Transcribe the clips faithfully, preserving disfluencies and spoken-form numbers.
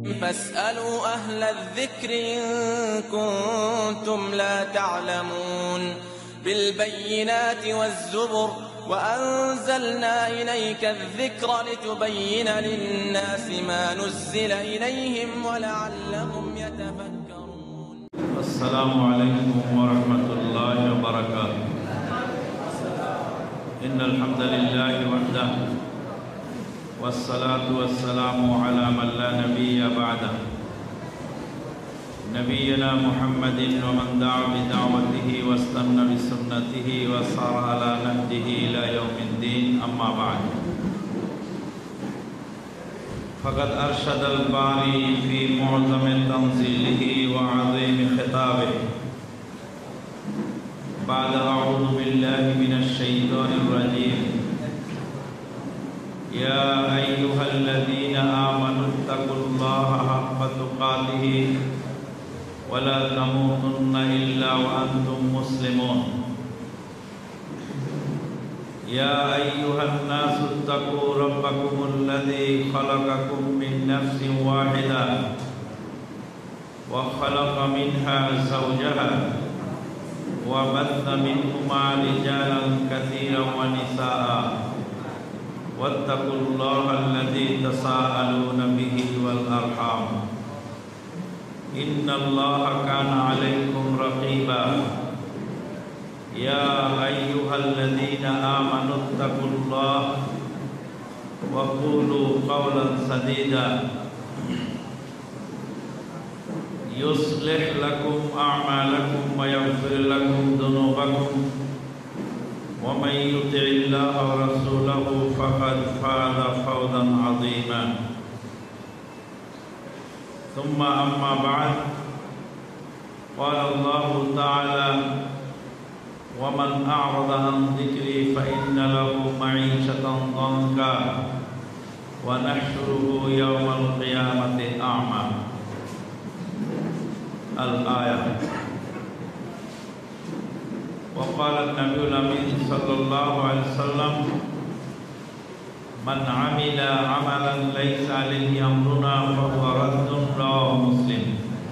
فاسألوا أهل الذكر إن كنتم لا تعلمون بالبينات والزبر وأنزلنا إليك الذكر لتبين للناس ما نزل إليهم ولعلهم يتفكرون. السلام عليكم ورحمة الله وبركاته. إن الحمد لله وحده والصلاة والسلام على من لا نبي بعده نبينا محمد ومن دعا بدعوته واستنى بسنته وسار على نهجه إلى يوم الدين. أما بعد، فقد أرشد الباري في معظم تنزيله وعظيم خطابه بعد أعوذ بالله من الشيطان الرجيم: يا أيها الذين آمنوا اتقوا الله حق تقاته ولا تموتن إلا وأنتم مسلمون. يا أيها الناس اتقوا ربكم الذي خلقكم من نفس واحدة وخلق منها زوجها وبث منهما رجالا كثيرا ونساء واتقوا الله الذي تساءلون به والأرحام إن الله كان عليكم رقيبا. يا أيها الذين آمنوا اتقوا الله وقولوا قولا سديدا يصلح لكم أعمالكم ويغفر لكم ذنوبكم ومن يطع الله ورسوله فقد فاز فوزا عظيما. ثم أما بعد، قال الله تعالى: ومن أعرض عن ذكري فإن له معيشة ضنكا ونحشره يوم القيامة أعمى. الآية. وقال النبي الأمين صلى الله عليه وسلم: من عمل عملا ليس عليه أمرنا فهو رد. رواه মুসলিম।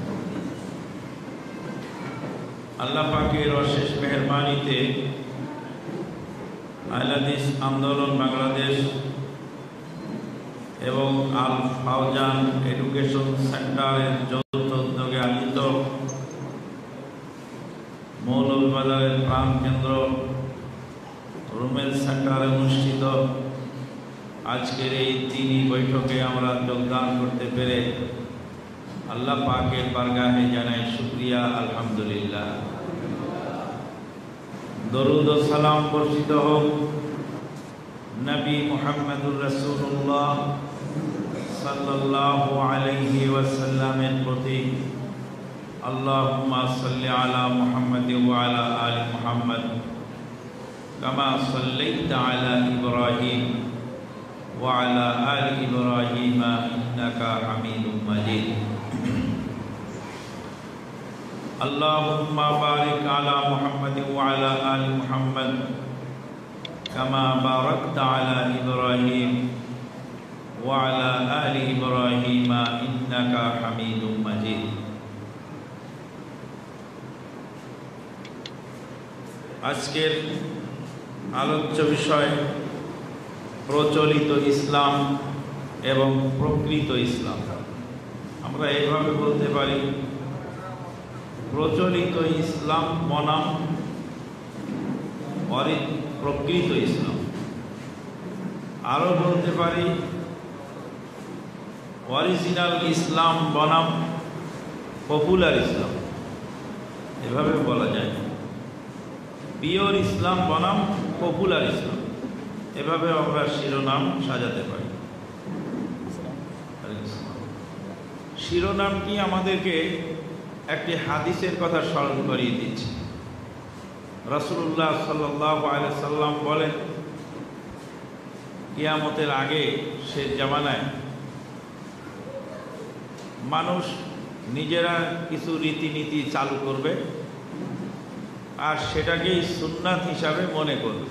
আল্লাহ পাকের অশেষ মেহেরবানিতে আহলে হাদিস আন্দোলন বাংলাদেশ এবং আল ফাওজান এডুকেশন সেন্টারের যৌথ উদ্যোগে আয়োজিত মৌলভীবাজারের প্রাণকেন্দ্র রুমেল সেন্টারে অনুষ্ঠিত আজকের এই তিনই বৈঠকে আমরা যোগদান করতে পেরে আল্লাহ পাকের বারগাহে জানাই শুকরিয়া, আলহামদুলিল্লাহ। দরুদ ও সালাম বর্ষিত হোক নবী মুহাম্মদুর রাসূলুল্লাহ সাল্লাল্লাহু আলাইহি ওয়াসাল্লামের প্রতি। আল্লাহুম্মা সাল্লি আলা মুহাম্মাদ ওয়া আলা আলি মুহাম্মাদ কামা সাল্লাইতা আলা ইব্রাহিম ওয়া আলা আলি ইব্রাহিম ইন্নাকা হামিদুম মাজিদ। আল্লাহুম্মা বারিক আলা মুহাম্মাদ ওয়া আলা আলি মুহাম্মাদ কামা বারাকতা আলা ইব্রাহিম ওয়া আলা আলি ইব্রাহিম ইন্নাকা হামিদুম মাজিদ। আজকের আলোচ্য বিষয় প্রচলিত ইসলাম এবং প্রকৃত ইসলাম। আমরা এইভাবে বলতে পারি, প্রচলিত ইসলাম বনাম প্রকৃত ইসলাম। আরও বলতে পারি অরিজিনাল ইসলাম বনাম পপুলার ইসলাম, এভাবে বলা যায়। পিওর ইসলাম বনাম পপুলার ইসলাম, এভাবে আমরা শিরোনাম সাজাতে পারি। শিরোনামটি আমাদেরকে একটি হাদিসের কথা স্মরণ করিয়ে দিচ্ছে। রাসূলুল্লাহ সাল্লাল্লাহু আলাইহি সাল্লাম বলেন, কিয়ামতের আগে শেষ জামানায় মানুষ নিজেরা কিছু রীতিনীতি চালু করবে আর সেটাকেই সুন্নাত হিসাবে মনে করবে,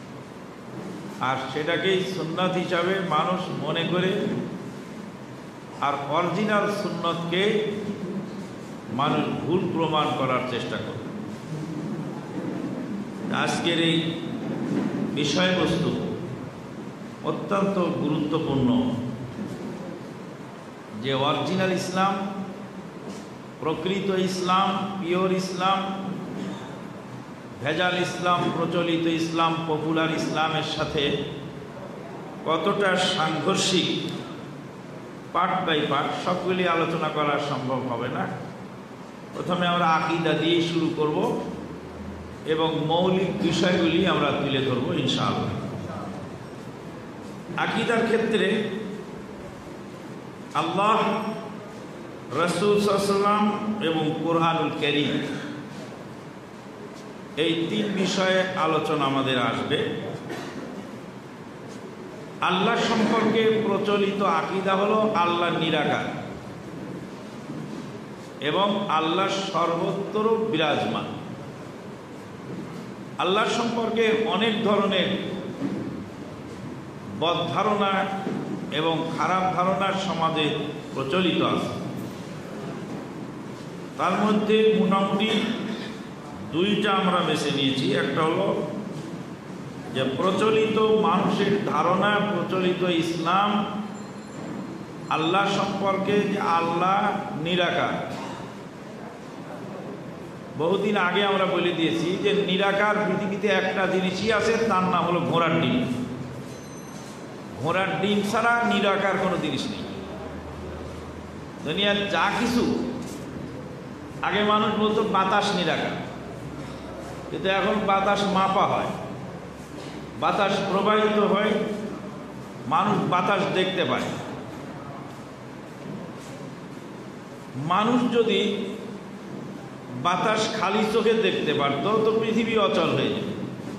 আর সেটাকেই সুন্নাত হিসাবে মানুষ মনে করে আর অরিজিনাল সুন্নতকে মানুষ ভুল প্রমাণ করার চেষ্টা করে। আজকের এই বিষয়বস্তু অত্যন্ত গুরুত্বপূর্ণ যে অরিজিনাল ইসলাম, প্রকৃত ইসলাম, পিওর ইসলাম, ভেজাল ইসলাম, প্রচলিত ইসলাম, পপুলার ইসলামের সাথে কতটা সাংঘর্ষিক, পার্ট বাই পার্ট সবগুলি আলোচনা করা সম্ভব হবে না। প্রথমে আমরা আকীদা দিয়ে শুরু করব এবং মৌলিক বিষয়গুলি আমরা তুলে ধরব ইনশাআল্লাহ। আকীদার ক্ষেত্রে আল্লাহ, রাসূল সাল্লাল্লাহু আলাইহি ওয়াসাল্লাম এবং কুরআনুল কারীম, এই তিন বিষয়ে আলোচনা আমাদের আসবে। আল্লাহ সম্পর্কে প্রচলিত আকীদা হলো আল্লাহ নিরাকার এবং আল্লাহ সর্বত্র বিরাজমান। আল্লাহ সম্পর্কে অনেক ধরনের বদ ধারণা এবং খারাপ ধারণার সমাজে প্রচলিত আছে। তার মধ্যে মোটামুটি দুইটা আমরা বেছে নিয়েছি। একটা হলো যে প্রচলিত মানুষের ধারণা, প্রচলিত ইসলাম আল্লাহ সম্পর্কে যে আল্লাহ নিরাকার। বহুদিন আগে আমরা বলে দিয়েছি যে নিরাকার পৃথিবীতে একটা জিনিসই আছে, তার নাম হলো ঘোড়ার ডিম। ঘোড়ার ডিম ছাড়া নিরাকার কোনো জিনিস নেই দুনিয়ার। যা কিছু আগে মানুষ বলতো বাতাস নিরাকার, কিন্তু এখন বাতাস মাপা হয়, বাতাস প্রবাহিত হয়, মানুষ বাতাস দেখতে পায়। মানুষ যদি বাতাস খালি চোখে দেখতে পারত তো পৃথিবী অচল হয়ে যেত।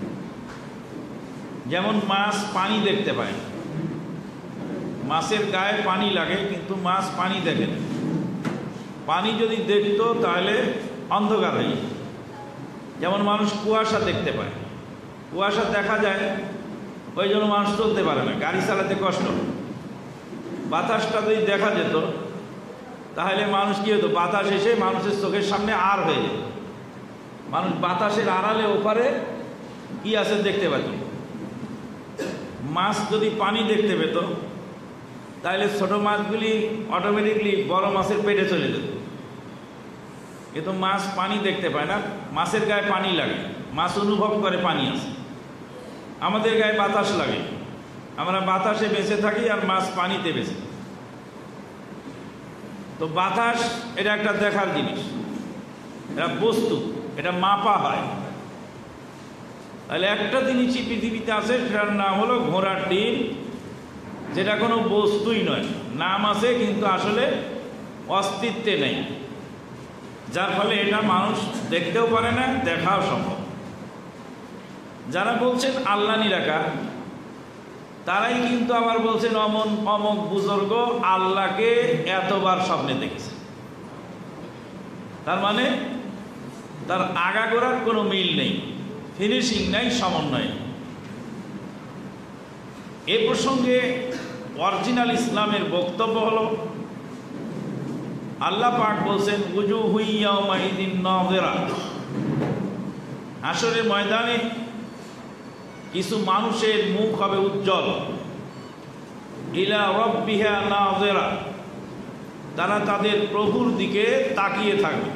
যেমন মাছ পানি দেখতে পায়, মাছের গায়ে পানি লাগে কিন্তু মাছ পানি দেখে না। পানি যদি দেখতো তাহলে অন্ধকার হয়ে যেত। যেমন মানুষ কুয়াশা দেখতে পায়, কুয়াশা দেখা যায়, ওই জন্য মানুষ চলতে পারে না, গাড়ি চালাতে কষ্ট। বাতাসটা যদি দেখা যেত তাহলে মানুষ কী হতো, বাতাস এসে মানুষের চোখের সামনে আর হয়ে যেত, মানুষ বাতাসের আড়ালে ওপারে কি আছে দেখতে পেত। মাছ যদি পানি দেখতে পেত তাহলে ছোট মাছগুলি অটোমেটিকলি বড় মাছের পেটে চলে যেত। কিন্তু মাছ পানি দেখতে পায় না, মাছের গায়ে পানি লাগে, মাছ অনুভব করে পানি আছে। আমাদের গায়ে বাতাস লাগে, আমরা বাতাসে বেঁচে থাকি আর মাছ পানিতে বেঁচে। তো বাতাস এটা একটা দেখার জিনিস, এটা বস্তু, এটা মাপা হয়। তাহলে একটা জিনিসই পৃথিবীতে আছে, সেটার নাম হলো ঘোড়ার ডিম, যেটা কোনো বস্তুই নয়। নাম আছে কিন্তু আসলে অস্তিত্বে নেই, যার ফলে এটা মানুষ দেখতেও পারে না, দেখাও সম্ভব। যারা বলছেন আল্লাহ নিরাকার, তারাই কিন্তু আবার বলছেন অমন অমক বুজুর্গ আল্লাহকে এতবার স্বপ্নে দেখেছে। তার মানে তার আগাগোড়ার কোনো মিল নেই, ফিনিশিং নাই, সমন্বয়। এ প্রসঙ্গে অরিজিনাল ইসলামের বক্তব্য হলো, আল্লাহ পাক বলছেন উজুহু ইয়াওমাইদিন নাযিরা, হাসরের ময়দানে কিছু মানুষের মুখ হবে উজ্জ্বল, ইলা রাব্বিহা নাযিরা, তারা তাদের প্রভুর দিকে তাকিয়ে থাকবে।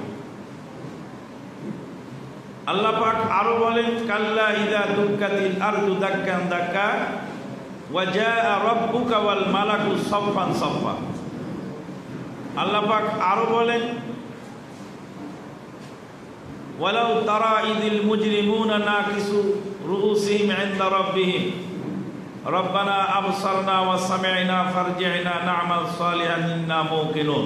আল্লাহ পাক আরো বলেন কাল্লা ইযা দুক্কাতিল আরদু দাক্কান দাক্কা ওয়া জাআ রাব্বুকা ওয়াল মালাকু সাফফান সাফফা। আল্লাহ পাক আরো বলেন ওয়ালাউ তারা ইযিল মুজরিমুনা নাকিসু রুউসিহিম ইনদা রাব্বিহিম রব্বানা আবসারনা ওয়া সামি'না ফারজি'না না'মাল সালিহান ইন্না মুকিনুন।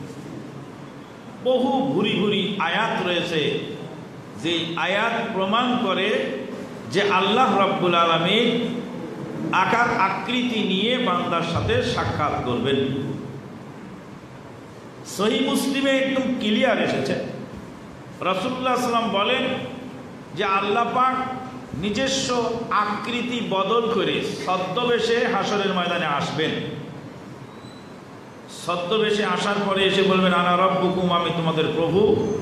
বহু ভুরি ভুরি আয়াত রয়েছে যে আয়াত প্রমাণ করে যে আল্লাহ রাব্বুল আলামিন আকার আকৃতি নিয়ে বান্দার সাথে সাক্ষাৎ করবেন। সহিহ মুসলিমে একদম ক্লিয়ার এসেছে, রাসূলুল্লাহ সাল্লাল্লাহু আলাইহি ওয়াসাল্লাম বলেন যে আল্লাহ পাক নিজস্ব আকৃতি বদল করে ছদ্মবেশে হাসরের ময়দানে আসবেন। ছদ্মবেশে আসার পরে এসে বলবেন আনা রব্বুকুম, আমি তোমাদের প্রভু।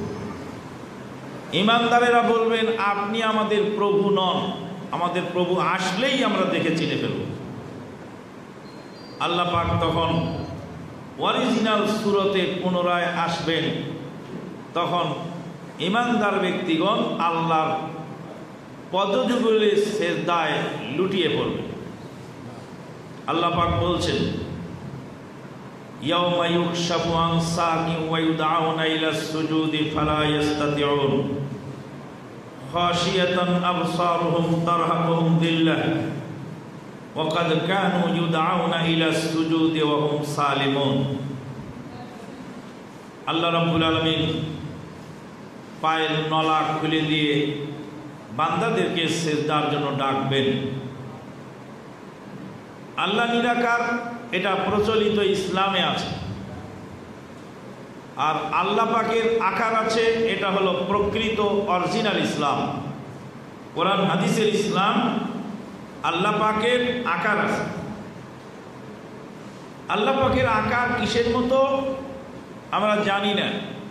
ঈমানদারেরা বলবেন আপনি আমাদের প্রভু নন, আমাদের প্রভু আসলেই আমরা দেখে চিনে ফেলব। আল্লাহ পাক তখন অরিজিনাল সুরতে পুনরায় আসবেন। তখন ঈমানদার ব্যক্তিগণ আল্লাহর পদযুগলে সেজদায় লুটিয়ে পড়বে। আল্লাহ পাক বলছেন ইয়াউমা ইউকশাফু আন সাকিন ওয়া ইউদআউনা ইলাস সুজুদি ফালা ইস্তাতিউন খাশিয়াতান আবসারুহুম তারহাকুহুম দিল্লাহ ওয়া কাদ কানু ইউদআউনা ইলাস সুজুদি ওয়া হুম সালিমুন। আল্লাহ রাব্বুল আলামিন পায়ের নলা খুলে দিয়ে বান্দাদেরকে সেজদার জন্য ডাকবেন। আল্লাহ নিরাকার, এটা প্রচলিত ইসলামে আছে। আর আল্লাহ পাকের আকার আছে, এটা হলো প্রকৃত অরিজিনাল ইসলাম। কোরআন হাদিসের ইসলাম, আল্লাহ পাকের আকার আছে। আল্লাহ পাকের আকার কিসের মতো আমরা জানি না।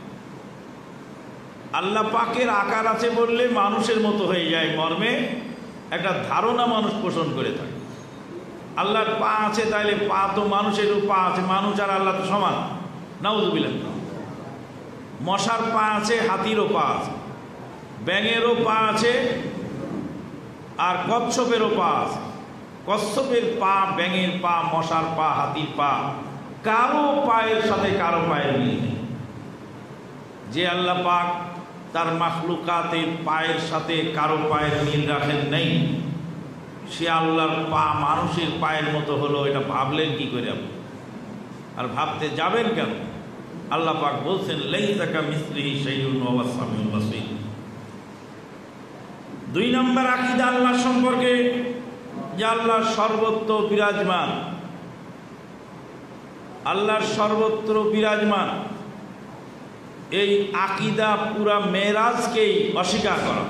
আল্লাহ পাকের আকার আছে বললে মানুষের মতো হয়ে যায় মর্মে একটা ধারণা মানুষ পোষণ করে থাকে। আল্লাহর পা আছে, তাইলে পা তো মানুষেরও পা আছে, মানুষ আর আল্লাহ তো সমান। নাউযুবিল্লাহ। মশার পা আছে, হাতিরও পা আছে, ব্যাঙেরও পা আছে, আর কচ্ছপেরও পা আছে। কচ্ছপের পা, ব্যাঙের পা, মশার পা, হাতির পা, কারো পায়ের সাথে কারো পায়ের মিল নেই। যে আল্লাহ পাক তার মাখলুকাতের পায়ের সাথে কারো পায়ের মিল রাখেন নেই, সে আল্লাহর পা মানুষের পায়ের মতো হলো, এটা ভাবলেন কি করে আপনি? আর ভাবতে যাবেন কেন? আল্লাহ পাক বলছেন লাইসা কামিসলিহি শাইউন ওয়া হুয়াস সামিউল বাসীর। দুই নম্বর আকীদা আল্লাহ সম্পর্কে, যে আল্লাহ সর্বত্র বিরাজমান। আল্লাহর সর্বত্র বিরাজমান এই আকীদা পুরা মেরাজকেই অস্বীকার করা।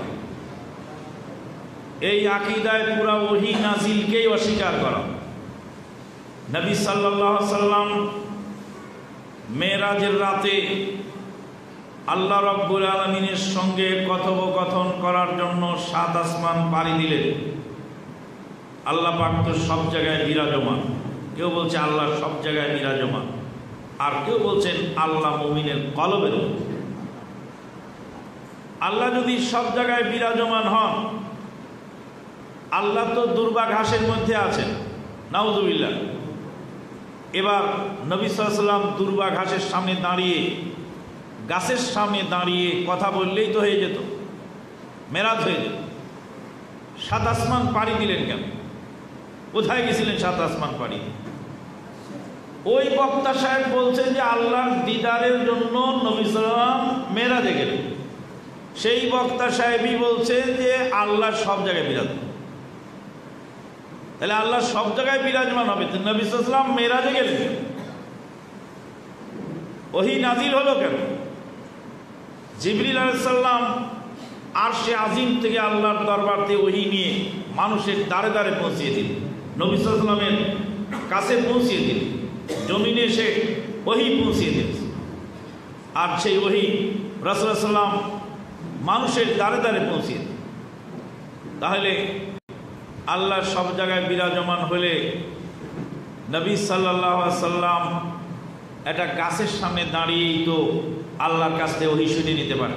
এই আকীদায় পুরা ওহী নাজিলকেই অস্বীকার করা। নবী সাল্লাল্লাহু আলাইহি সাল্লাম মেরাজের রাতে আল্লাহ রাব্বুল আলামিনের সঙ্গে কথোপকথন করার জন্য সাত আসমান পাড়ি দিলেন। আল্লাহ পাক তো সব জায়গায় বিরাজমান। কেউ বলছে আল্লাহ সব জায়গায় বিরাজমান, আর কেউ বলছেন আল্লাহ মুমিনের কলবের মধ্যে। আল্লাহ যদি সব জায়গায় বিরাজমান হন, আল্লাহ তো দুর্বা ঘাসের মধ্যে আছেন, নাউযুবিল্লাহ। এবার নবী সাল্লাল্লাহু আলাইহি ওয়াসাল্লাম দুর্বা ঘাসের সামনে দাঁড়িয়ে, গাছের সামনে দাঁড়িয়ে কথা বললেই তো হয়ে যেত, মেরাজ হয়ে যেত। সাত আসমান পাড়ি দিলেন কেন? কোথায় গেছিলেন সাত আসমান পাড়ি? ওই বক্তা সাহেব বলছেন যে আল্লাহর দিদারের জন্য নবী সাল্লাল্লাহু আলাইহি ওয়াসাল্লাম মেরাজে গেলেন। সেই বক্তা সাহেবই বলছেন যে আল্লাহ সব জায়গায় বিরাজমান। তাহলে আল্লাহ সব জায়গায় বিরাজমান হবে, নবী সাল্লাল্লাহু আলাইহি ওয়াসাল্লাম মেরাজে গেলেন। ওহী নাজিল হলো কেন? জিবরিল আলাইহিস সালাম আরশে আজিম থেকে আল্লাহর দরবার থেকে ওহী নিয়ে মানুষের দ্বারে দ্বারে পৌঁছিয়ে দিলেন, নবী সাল্লাল্লাহু আলাইহি ওয়াসাল্লামের কাছে পৌঁছিয়ে দিলেন, জমিনে এসে ওহী পৌঁছিয়ে দিলেন। আর সেই ওহী রাসূল সাল্লাল্লাহু আলাইহি ওয়াসাল্লাম মানুষের দ্বারে দ্বারে পৌঁছিয়ে দিলেন। তাহলে আল্লাহ সব জায়গায় বিরাজমান হলে নবী সাল্লাল্লাহু আলাইহি ওয়াসাল্লাম একটা গাছের সামনে দাঁড়িয়েই তো আল্লাহর কাছ থেকে ওহী শুনে নিতে পারে।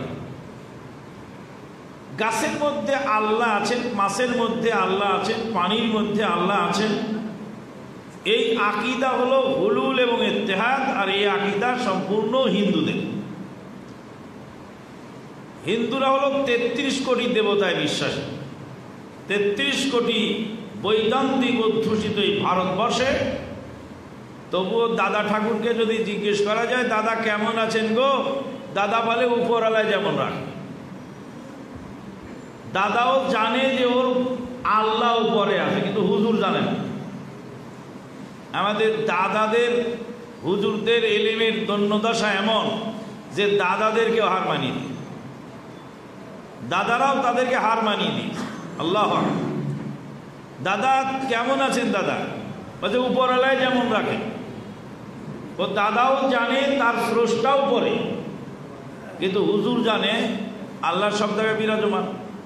গাছের মধ্যে আল্লাহ আছেন, মাছের মধ্যে আল্লাহ আছেন, পানির মধ্যে আল্লাহ আছেন। এই আকীদা হলো হুলুল এবং ইত্তেহাদ। আর এই আকীদা সম্পূর্ণ হিন্দুদের। হিন্দুরা হলো তেত্রিশ কোটি দেবতায় বিশ্বাসী। তেত্রিশ কোটি বৈদান্তিক অধ্যুষিত এই ভারতবর্ষে, তবুও দাদা ঠাকুরকে যদি জিজ্ঞেস করা যায় দাদা কেমন আছেন গো, দাদা বলে উপরওয়ালায় যেমন রাখে। দাদাও জানে যে ওর আল্লাহ উপরে আছে, কিন্তু হুজুর জানে না। আমাদের দাদাদের হুজুরদের এলেমের দন্যদশা এমন যে দাদাদেরকেও হার মানিয়ে দিই, দাদারাও তাদেরকে হার মানিয়ে দিই। আল্লাহ দাদা কেমন আছেন? দাদা বলছে উপরওয়ালায় যেমন রাখে। ও দাদাও জানে তার স্রষ্টাও পড়ে, কিন্তু হুজুর জানে আল্লাহ সব জায়গায় বিরাজমান।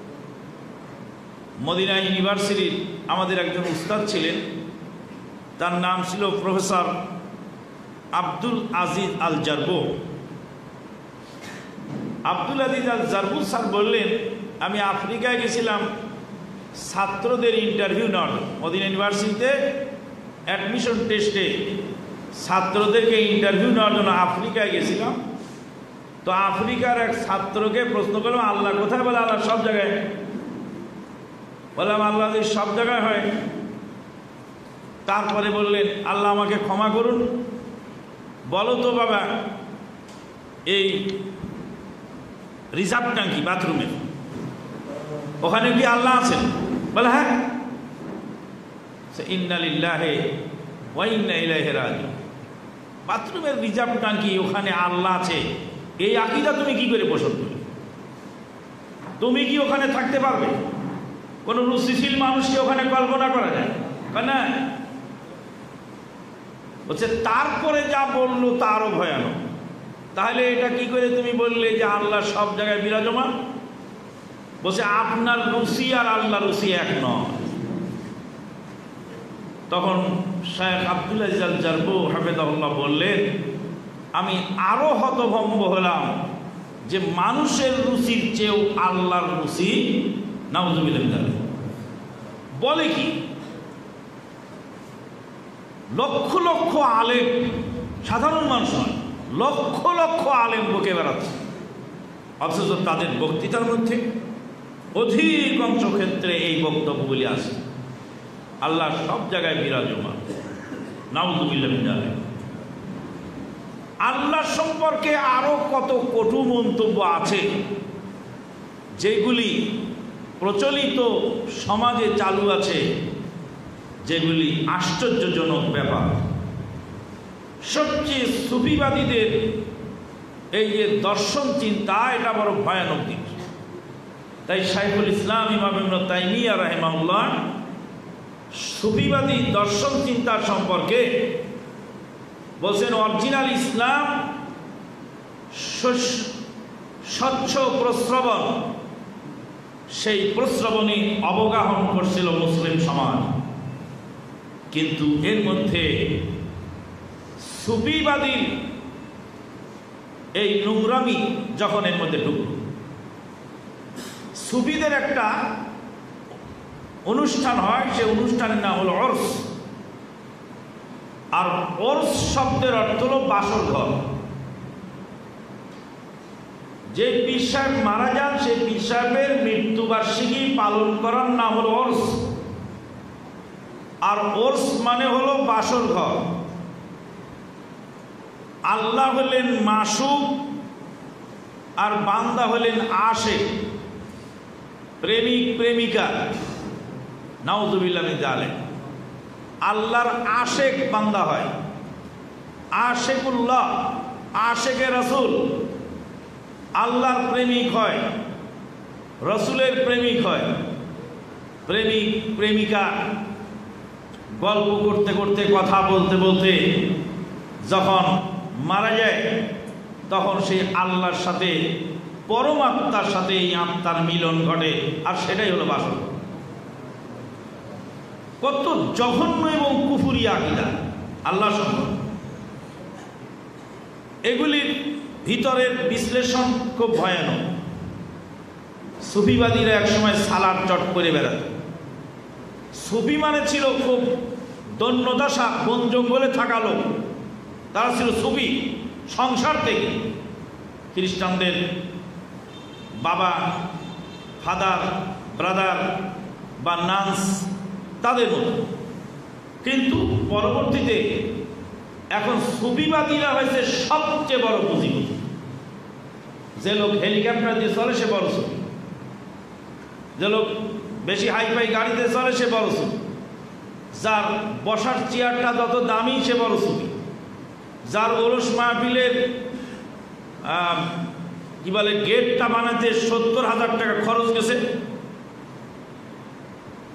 মদিনা ইউনিভার্সিটির আমাদের একজন উস্তাদ ছিলেন, তার নাম ছিল professor Abdul Aziz al Jarbu. Abdul Aziz al Jarbu sir বললেন, আমি আফ্রিকায় গেছিলাম ছাত্রদের ইন্টারভিউ নেওয়ার জন্য। মদিনা ইউনিভার্সিটিতে অ্যাডমিশন টেস্টে ছাত্রদেরকে ইন্টারভিউ নেওয়ার জন্য আফ্রিকায় গেছিলাম। তো আফ্রিকার এক ছাত্রকে প্রশ্ন করলাম, আল্লাহ কোথায়? বলে আল্লাহ সব জায়গায়। বললাম আল্লাহ যদি সব জায়গায় হয়, তারপরে বললেন, আল্লাহ আমাকে ক্ষমা করুন, বলো তো বাবা এই রিজার্ভ ট্যাঙ্কি বাথরুমে ওখানে কি আল্লাহ আছেন? বলে হ্যাঁ। ইন্না লিল্লাহি ওয়া ইন্না ইলাইহি রাজিউন। বাথরুমের রিজার্ভ ট্যাঙ্কি ওখানে আল্লাহ আছে, এই আকীদা তুমি কি করে পোষণ করবে? তুমি কি ওখানে থাকতে পারবে? কোন রুচিশীল মানুষকে ওখানে কল্পনা করা যায় না? বলছে তারপরে যা বললো তারও ভয়ানক। তাহলে এটা কি করে তুমি বললে যে আল্লাহ সব জায়গায় বিরাজমান? বলছে আপনার রুচি আর আল্লাহ রুচি এক নয়। তখন শেখ আব্দুল আজিজ আল জারবু হাফেজাহুল্লাহ বললেন, আমি আরো হতভম্ব হলাম যে মানুষের রুচির চেয়েও আল্লাহর রুচি নাউযুবিল্লাহ। বলে কি? লক্ষ লক্ষ আলেম, সাধারণ মানুষ নয়, লক্ষ লক্ষ আলেম বকে বেড়াচ্ছে, অথচ তাদের বক্তৃতার মধ্যে অধিকাংশ ক্ষেত্রে এই বক্তব্যগুলি আছে, আল্লাহ সব জায়গায় বিরাজমান। নাউযুবিল্লাহ। আল্লাহ সম্পর্কে আরো কত কটু মন্তব্য আছে যেগুলি প্রচলিত সমাজে চালু আছে, যেগুলি আশ্চর্যজনক ব্যাপার। সবচেয়ে সুফিবাদীদের এই যে দর্শন চিন্তা, এটা বড় ভয়ানক দিক। তাই শাইখুল ইসলাম ইমাম ইবনে তাইমিয়া রাহিমাহুল্লাহ সুফিবাদী দর্শন চিন্তা সম্পর্কে বলছেন, অরিজিনাল ইসলাম স্বচ্ছ প্রশ্রবণ, সেই প্রশ্রবণী অবগাহন করছিল মুসলিম সমাজ, কিন্তু এর মধ্যে সুফিবাদী এই নোংরামি যখন এর মধ্যে ঢুকল, সুফিদের একটা অনুষ্ঠান হয়, সে অনুষ্ঠানের নাম হলো ওরস। আর ওরস শব্দের অর্থ হলো বাসর ঘর। যে পীর সাহেব মারা যান, সেই পীর সাহেবের মৃত্যুবার্ষিকী পালন করার নাম হলো ওরস। আর ওরস মানে হলো বাসর ঘর। আল্লাহ হলেন মাসুক আর বান্দা হলেন আশিক, প্রেমিক প্রেমিকা। নাউযুবিল্লাহ মিন যালিক। আল্লাহর আশিক বান্দা হয়, আশিকুল্লাহ, আশিকে রাসূল। আল্লাহর প্রেমিক হয়, রাসূলের প্রেমিক হয়। প্রেমিক প্রেমিকা গল্প করতে করতে, কথা বলতে বলতে যখন মারা যায়, তখন সেই আল্লাহর সাথে, পরমাত্মার সাথে এই আত্মার মিলন ঘটে, আর সেটাই হলো বাসর। কত জঘন্য এবং কুফরি আকীদা আল্লাহ সম্পর্কে। এগুলির ভিতরের বিশ্লেষণ খুব ভয়ানক। সুফিবাদীরা একসময় সালাদ চট করে বেড়াত। সুফি মানে ছিল খুব দন্যদশা, বন জঙ্গলে থাকা লোক, তারা ছিল সুফি। সংসার থেকে খ্রিস্টানদের বাবা, ফাদার, ব্রাদার বা নান্স, তাদের মতো। কিন্তু পরবর্তীতে এখন সুফিবাদীরা হয়েছে সবচেয়ে বড় পুঁজিপতি। যে লোক হেলিকপ্টার দিয়ে চলে সে বড় সুফি, যে লোক বেশি হাইফাই গাড়িতে চলে সে বড় সুফি, যার বসার চেয়ারটা যত দামি সে বড় সুফি, যার ওরস মাহফিলের কি বলে গেটটা বানাতে সত্তর হাজার টাকা খরচ গেছে,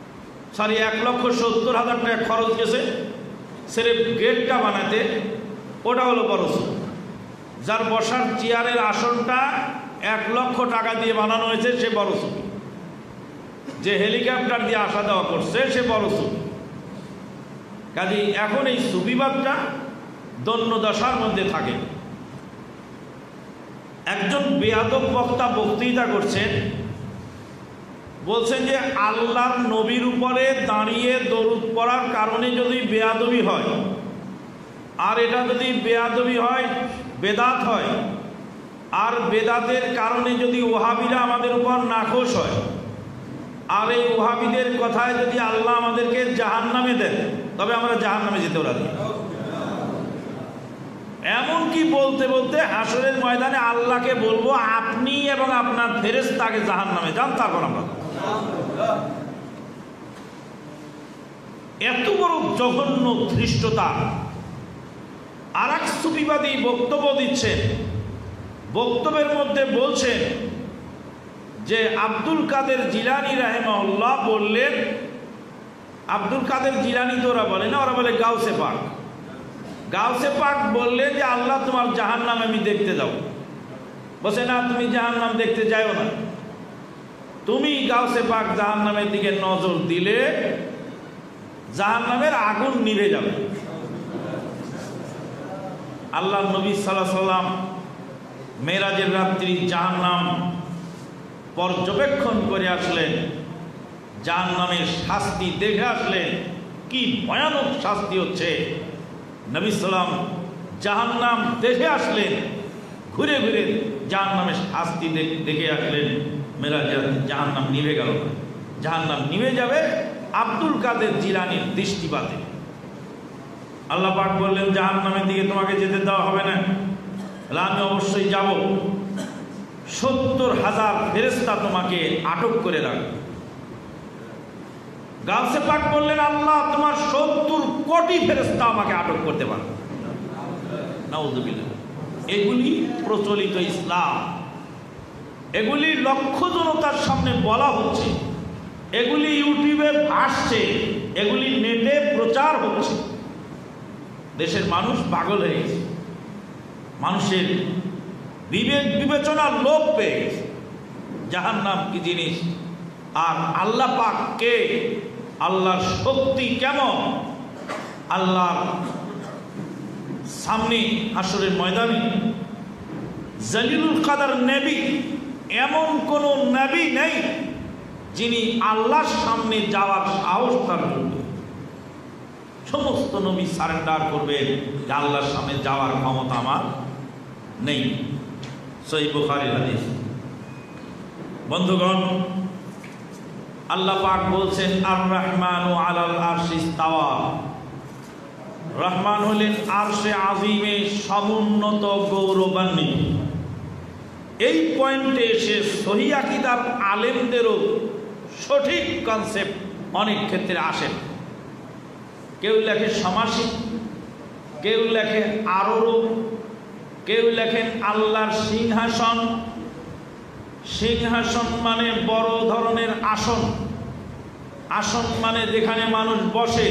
সরি এক লক্ষ সত্তর হাজার টাকা খরচ গেছে সেরে গেটটা বানাতে, ওটা হলো বড় সুফি। যার বসার চেয়ারের আসনটা এক লক্ষ টাকা দিয়ে বানানো হয়েছে সে বড় সুফি। যে হেলিকপ্টার দিয়ে আসা যাওয়া করছে সে বড় সুফি। কাজে এখন এই সুফিবাদটা দন্য দশার মধ্যে থাকে। একজন বেয়াদব বক্তা বক্তৃতা করছেন, বলছেন যে আল্লাহর নবীর উপরে দাঁড়িয়ে দরুদ পড়ার কারণে যদি বেয়াদবি হয়, আর এটা যদি বেয়াদবি হয় বেদাত হয়, আর বেদাতের কারণে যদি ওহাবিরা আমাদের উপর নাখোশ হয়, আর এই ওহাবিদের কথায় যদি আল্লাহ আমাদেরকে জাহান্নামে দেন, তবে আমরা জাহান্নামে যেতে রাজি। এমনকি বলতে বলতে হাসরের ময়দানে আল্লাহকে বলবো আপনি এবং আপনার ফেরেশতাকে জাহান্নামে যান, তারপর আমরা। এত বড় জঘন্য ধৃষ্টতা। আর এক সুফিবাদী বক্তব্য দিচ্ছেন, বক্তব্যের মধ্যে বলছেন যে আব্দুল কাদের জিলানী রাহিমাহুল্লাহ বললেন, আব্দুল কাদের জিলানী তো ওরা বলে না, ওরা বলে গাউসে পাক। গাউসে পাক বললেন যে আল্লাহ তোমার জাহান্নাম আমি দেখতে যাও। বলছে না, তুমি জাহান্নাম দেখতে যাও না, তুমি গাউসে পাক জাহান্নামের দিকে নজর দিলে জাহান্নামের আগুন নিভে যাবে। আল্লাহ নবী সাল্লাল্লাহু আলাইহি সাল্লাম মেরাজের রাত্রি জাহান্নাম পর্যবেক্ষণ করে আসলেন, জাহান্নামের শাস্তি দেখে আসলেন, কি ভয়ানক শাস্তি হচ্ছে। নবী সাল্লাম জাহান্নাম দেখে আসলেন, ঘুরে ঘুরে জাহান্নামের শাস্তি দেখে আসলেন। মেরাজের জাহান্নাম নিভে গেল না, জাহান্নাম নিভে যাবে আব্দুল কাদের জিলানীর দৃষ্টিপাতে। আল্লাহ পাক বললেন জাহান্নামের দিকে তোমাকে যেতে দেওয়া হবে না। আমি অবশ্যই যাব, সত্তর হাজার ফেরেশতা তোমাকে আটক করে রাখবে। গাউসে পাক বললেন আল্লাহ তোমার সত্তর কোটি ফেরেশতা আমাকে আটক করতে পারবে। নাউযুবিল্লাহ। এগুলি প্রচলিত ইসলাম, এগুলি লক্ষ জনতার সামনে বলা হচ্ছে, এগুলি ইউটিউবে ভাসছে, এগুলি নেটে প্রচার হচ্ছে। দেশের মানুষ পাগল হয়ে গেছে, মানুষের বিবেক বিবেচনা লোপ পেয়ে গেছে। জাহান্নাম কি জিনিস, আর আল্লাহ পাক কে, আল্লাহর শক্তি কেমন, আল্লাহর সামনে হাসরের ময়দানে জলিলুল কাদার নবী, এমন কোন নবী নেই যিনি আল্লাহর সামনে যাওয়ার সাহস তার করবে। সমস্ত নবী সারেন্ডার করবে যে আল্লাহর সামনে যাওয়ার ক্ষমতা আমার নেই। সহিহ বুখারীর হাদিস। বন্ধুগণ, আল্লাহ পাক বলছেন আর রহমানু আলাল আরশি ইস্তাওয়া। রহমান হলেন আরশে আজিমে সমুন্নত গৌরবান্বিত। এই পয়েন্টে এসে সহিহ আকীদার আলেমদেরও সঠিক কনসেপ্ট অনেক ক্ষেত্রে আসে। কেউ লেখে সমাসিক, কেউ লেখে আরোরূপ, কেউ লেখেন আল্লাহর সিংহাসন। সিংহাসন মানে বড় ধরনের আসন, আসন মানে যেখানে মানুষ বসে,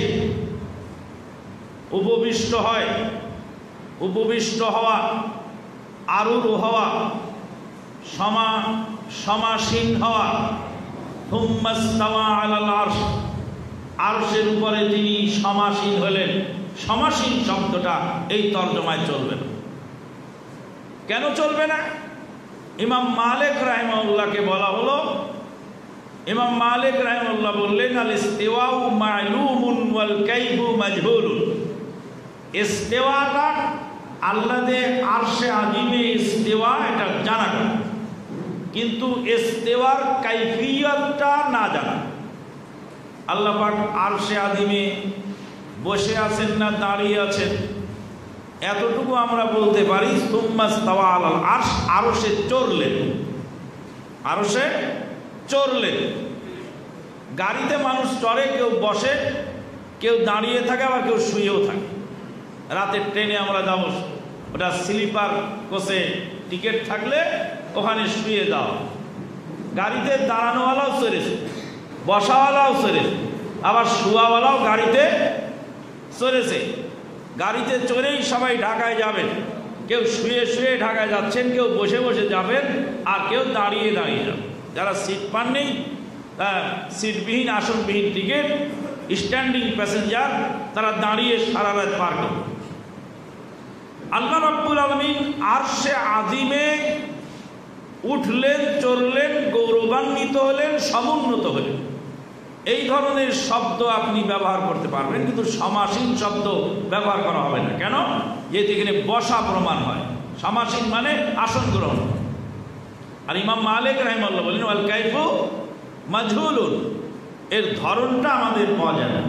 উপবিষ্ট হয়, উপবিষ্ট হওয়া, আরূঢ় হওয়া, সমা সমাসীন হওয়া। থুম্মা ইস্তাওয়া আলাল আরশ, আরশের উপরে তিনি সমাসীন হলেন। সমাসীন শব্দটা এই তর্জমায় চলবে না। কেন চলবে না? ইমাম মালিক রাহিমাহুল্লাহকে বলা হলো, ইমাম মালিক রাহিমাহুল্লাহ বললেন আল ইস্তিওয়াউ মা'লুমুন ওয়াল কাইফু মাজহুলুন। ইস্তিওয়াটা আল্লাহর আরশে আজিমে ইস্তিওয়া এটা জানা গেল, কিন্তু ইস্তিওয়ার কাইফিয়তটা না জানা। আল্লাহ পাক আরশে আজিমে বসে আছেন না দাঁড়িয়ে আছেন এতটুকু আমরা বলতে পারি। সুম্মা ইস্তাওয়া আলাল আরশ, আরশে চড়লেন, আরশে চড়লেন। গাড়িতে মানুষ চড়ে, কেউ বসে, কেউ দাঁড়িয়ে থাকে, আবার কেউ শুয়েও থাকে। রাতের ট্রেনে আমরা যাব, ওটা স্লিপার কোচে টিকিট থাকলে ওখানে শুয়ে যাও। গাড়িতে দাঁড়ানোওয়ালাও চড়েছে, বসাওয়ালাও চড়েছে, আবার শুয়াওয়ালাও গাড়িতে চড়েছে। গাড়িতে চড়েই সবাই ঢাকায় যাবেন, কেউ শুয়ে শুয়ে ঢাকায় যাচ্ছেন, কেউ বসে বসে যাবেন, আর কেউ দাঁড়িয়ে দাঁড়িয়ে যাবেন। যারা সিট পাননি, সিটবিহীন আসনবিহীন টিকিট, স্ট্যান্ডিং প্যাসেঞ্জার, তারা দাঁড়িয়ে সারা রাত পার করবে। আল্লাহ রাব্বুল আলামিন আরশে আজিমে উঠলেন, চড়লেন, গৌরবান্বিত হলেন, সমুন্নত হলেন। এই ধরনের শব্দ আপনি ব্যবহার করতে পারবেন, কিন্তু সমাসীন শব্দ ব্যবহার করা হবে না। কেন? যেহেতু এখানে বসা প্রমাণ হয়। সমাসীন মানে আসন গ্রহণ। আর ইমাম মালিক রাহিমাহুল্লাহ বলেন ওয়াল কাইফু মাজহুলুন, এর ধরনটা আমাদের পাওয়া যায় না।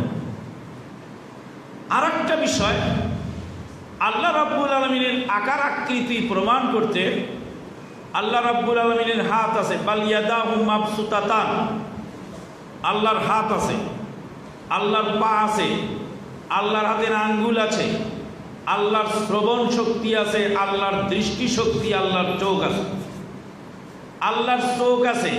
আর একটা বিষয়, আল্লাহ রাব্বুল আলামিনের আকার আকৃতি প্রমাণ করতে আল্লাহ রাব্বুল আলামিনের হাত আছে, বাল ইয়াদাহু মাবসুতাতান, আল্লাহর হাত আছে, আল্লাহর পা আছে, আল্লাহর হাতের আঙ্গুল আছে, আল্লাহর শ্রবণ শক্তি আছে, আল্লাহর দৃষ্টি শক্তি, আল্লাহর চোখ আছে, আল্লাহর চোখ আছে।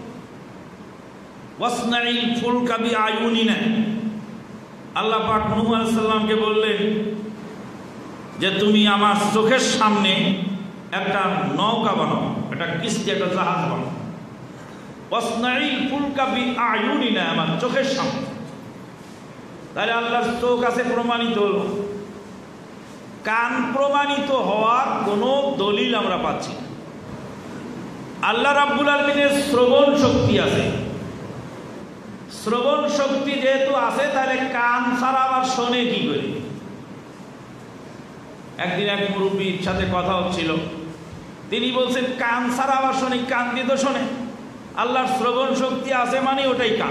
ওয়াসনাইল ফুলকা বিআয়ুনিনা, আল্লাহ পাক নূহ আলাইহিস সালামকে বললেন যে তুমি আমার চোখের সামনে একটা নৌকা বানাও, একটা কিস্তি, একটা জাহাজ বানাও। ওয়াসনাইল ফুলকা বিআয়ুনিনা, আমার চোখের সামনে। তাহলে আল্লাহর চোখ আছে, প্রমাণিত হলো। কান প্রমাণিত হওয়ার কোনো দলিল আমরা পাচ্ছি না। আল্লাহ রাব্বুল আলামিনের শ্রবণ শক্তি আছে। শ্রবণ শক্তি যেহেতু আছে, তাহলে কান ছাড়া আবার শোনে কি করে? একদিন এক মুরব্বীর সাথে কথা হচ্ছিল, তিনি বলছেন কান ছাড়া আবার শোনে, কান দিয়ে তো শোনে। আল্লাহর শ্রবণ শক্তি আছে মানে ওটাই কান।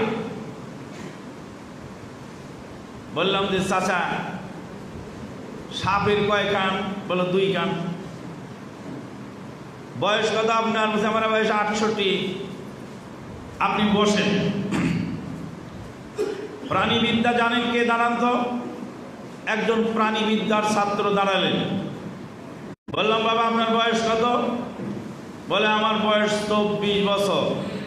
বললাম যে চাচা, সাপের কয় কান? বলো দুই কান। বয়স কত আপনার? বলছে আমার বয়স আটষট্টি। আপনি বসেন। প্রাণীবিদ্যা জানেন কে? দাঁড়ান তো। একজন প্রাণীবিদ্যার ছাত্র দাঁড়ালেন। বললাম বাবা আপনার বয়স কত? বলে আমার বয়স চব্বিশ বছর।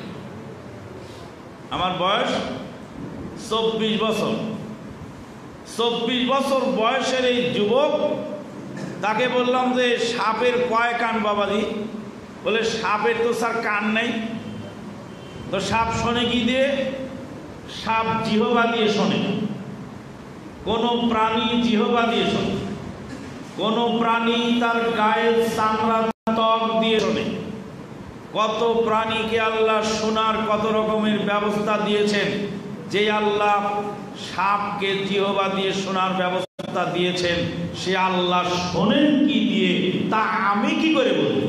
আমার বয়স চব্বিশ বছর। চব্বিশ বছর বয়সের এই যুবক, তাকে বললাম যে সাপের কয় কান বাবাজি? বলে সাপের তো স্যার কান নেই। তো সাপ শোনে কি দিয়ে? সাপ জিহবা দিয়ে শোনে। কোন প্রাণী জিহবা দিয়ে শোনে, কোন প্রাণী তার গায়ের চামড়া ত্বক দিয়ে শোনে। কত প্রাণীকে আল্লাহ শোনার কত রকমের ব্যবস্থা দিয়েছেন। যে আল্লাহ সাপকে জিহবা দিয়ে শোনার ব্যবস্থা দিয়েছেন, সে আল্লাহ শোনেন কি দিয়ে তা আমি কি করে বলবো?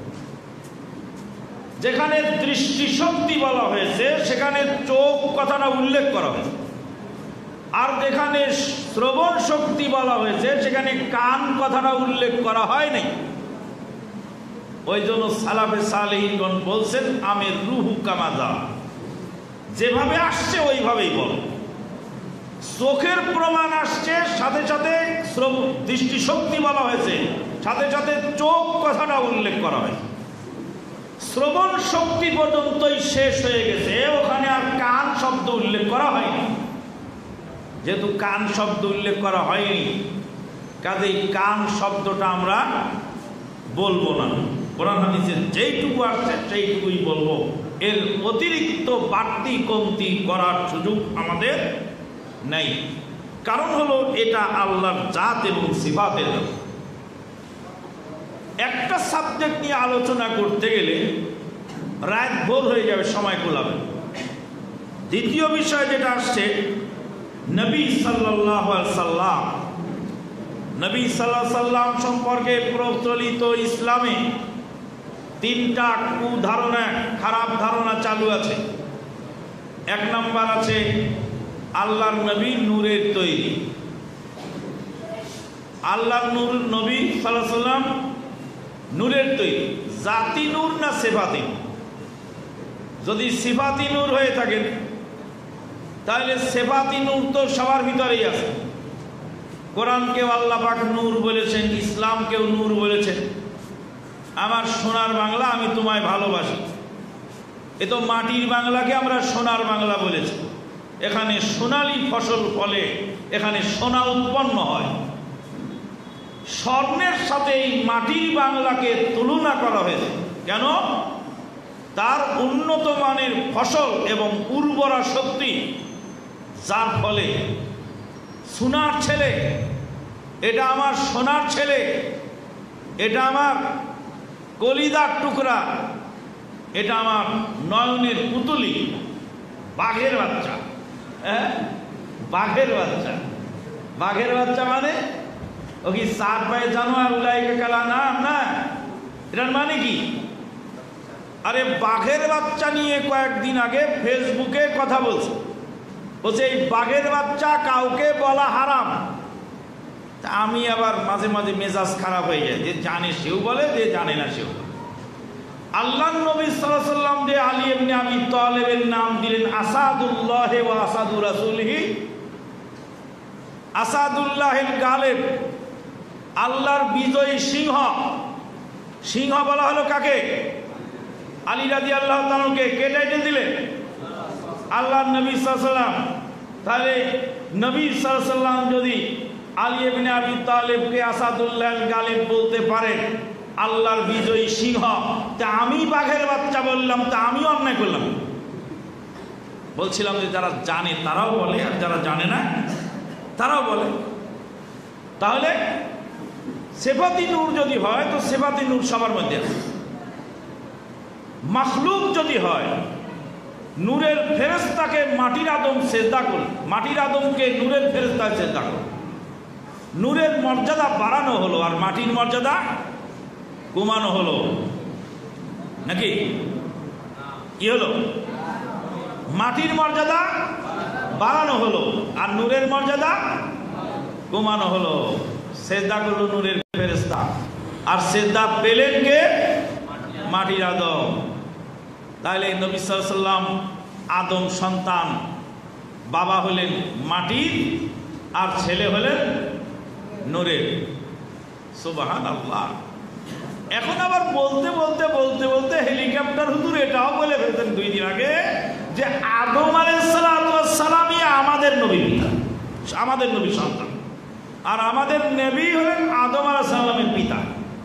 যেখানে দৃষ্টিশক্তি বলা হয়েছে সেখানে চোখ কথাটা উল্লেখ করা হয়েছে, আর যেখানে শ্রবণ শক্তি বলা হয়েছে সেখানে কান কথাটা উল্লেখ করা হয় নাই। ওই জন্য সালাফে সালেহিনগণ বলছেন আমের রুহু কামাজা, যেভাবে আসছে ওইভাবেই বল। চোখের প্রমাণ আসছে, সাথে সাথে দৃষ্টিশক্তি বলা হয়েছে, সাথে সাথে চোখ কথাটা উল্লেখ করা হয়েছে। শ্রবণ শক্তি পর্যন্তই শেষ হয়ে গেছে, ওখানে আর কান শব্দ উল্লেখ করা হয়নি। যেহেতু কান শব্দ উল্লেখ করা হয়নি, কাজেই কান শব্দটা আমরা বলবো না। কোরআন হাদিসে যেইটুকু আসছে সেইটুকুই বলবো। এর অতিরিক্ত বাড়তি কমতি করার সুযোগ আমাদের নেই। কারণ হলো এটা আল্লাহর জাত এবং সিফাতের। একটা সাবজেক্ট নিয়ে আলোচনা করতে গেলে রাত ভোর হয়ে যাবে, সময় কোলাবে। দ্বিতীয় বিষয় যেটা আসছে, নবী সাল্লাল্লাহু আলাইহি সাল্লাম, নবী সাল্লাল্লাহু আলাইহি সাল্লাম সম্পর্কে প্রচলিত ইসলামে তিনটা কুধারণা, খারাপ ধারণা চালু আছে। এক নাম্বার আছে আল্লাহর নবী নূরের তৈরি। আল্লাহর নূর, নবী সাল্লাল্লাহু আলাইহি সাল্লাম নূরের তৈরি। জাতি নূর না সিফাতি? যদি সিফাতি নূর হয়ে থাকে তাহলে সিফাতি নূর তো সবার ভিতরেই আছে। কোরআনকেও আল্লাহ পাক নূর বলেছেন, ইসলামকেও নূর বলেছেন। আমার সোনার বাংলা, আমি তোমায় ভালোবাসি, এ তো মাটির বাংলাকে আমরা সোনার বাংলা বলেছি। এখানে সোনালী ফসল ফলে, এখানে সোনা উৎপন্ন হয়। স্বর্ণের সাথে এই মাটির বাংলাকে তুলনা করা হয়েছে। কেন? তার উন্নত মানের ফসল এবং উর্বরা শক্তি, যার ফলে সোনার ছেলে, এটা আমার সোনার ছেলে, এটা আমার কলিদার টুকরা, এটা আমার নয়নের পুতুলি, বাঘের বাচ্চা। হ্যাঁ, বাঘের বাচ্চা। বাঘের বাচ্চা মানে ও কি সাত পায়ে জানোয়ার উলাইকা কালা নাম না? এটার মানে কি? আরে বাঘের বাচ্চা নিয়ে কয়েকদিন আগে ফেসবুকে কথা বলছে, বলছে এই বাঘের বাচ্চা কাউকে বলা হারাম। তা আমি আবার মাঝে মাঝে মেজাজ খারাপ হয়ে যায়, যে জানে সেও বলে, যে জানে না সেও। আল্লাহর নবী সাল্লাল্লাহু আলাইহি ওয়াসাল্লাম যে আলী ইবনে আবি তালেবের নাম দিলেন আসাদুল্লাহ ওয়া আসাদু রাসূলিহি, আসাদুল্লাহিল গালিব, আল্লাহর বিজয়ী সিংহ। সিংহ বলা হলো কাকে? আলী রাদিয়াল্লাহু তাআলাকে। কে টাইটেল দিলেন? আল্লাহর নবী সাল্লাল্লাহু আলাইহি ওয়াসাল্লাম। তাহলে নবী সাল্লাল্লাহু আলাইহি ওয়াসাল্লাম যদি আলী ইবনে আবি তালেবকে আসাদুল্লাহিল গালিব বলতে পারেন, আল্লাহর বিজয়ী সিংহ, তা আমি বাঘের বাচ্চা বললাম, তা আমিও অন্যায় করলাম? বলছিলাম যে যারা জানে তারাও বলে, আর যারা জানে না তারাও বলে। তাহলে সেফাতি নূর যদি হয়, তো সেফাতি নূর সবার মধ্যে আছে। মাখলুক যদি হয়, নূরের ফেরেশতাকে মাটির আদম সেজদা করল, মাটির আদমকে নূরের ফেরেশতা সেজদা করল, নূরের মর্যাদা বাড়ানো হলো, আর মাটির মর্যাদা কমানো হলো নাকি? কি হলো? মাটির মর্যাদা বাড়ানো হলো, আর নূরের মর্যাদা কমানো হলো। সেজদা করলো নূরের ফেরেশতা, আর সেজদা পেলেন কে? মাটির আদম। তাহলে নবী সাল্লাল্লাহু আলাইহি ওয়াসাল্লাম আদম সন্তান, বাবা হলেন মাটির আর ছেলে হলেন নূরের। সুবহানাল্লাহ। এখন আবার বলতে বলতে বলতে বলতে হেলিকপ্টার হুজুর এটাও বলে ফেলতেন দুই দিন আগে যে আদম আলাইহিস সালাতু ওয়াস সালামই আমাদের নবী পিতা, আমাদের নবী সন্তান, আর আমাদের নবী হলেন আদম আলাইহিস সালামের পিতা।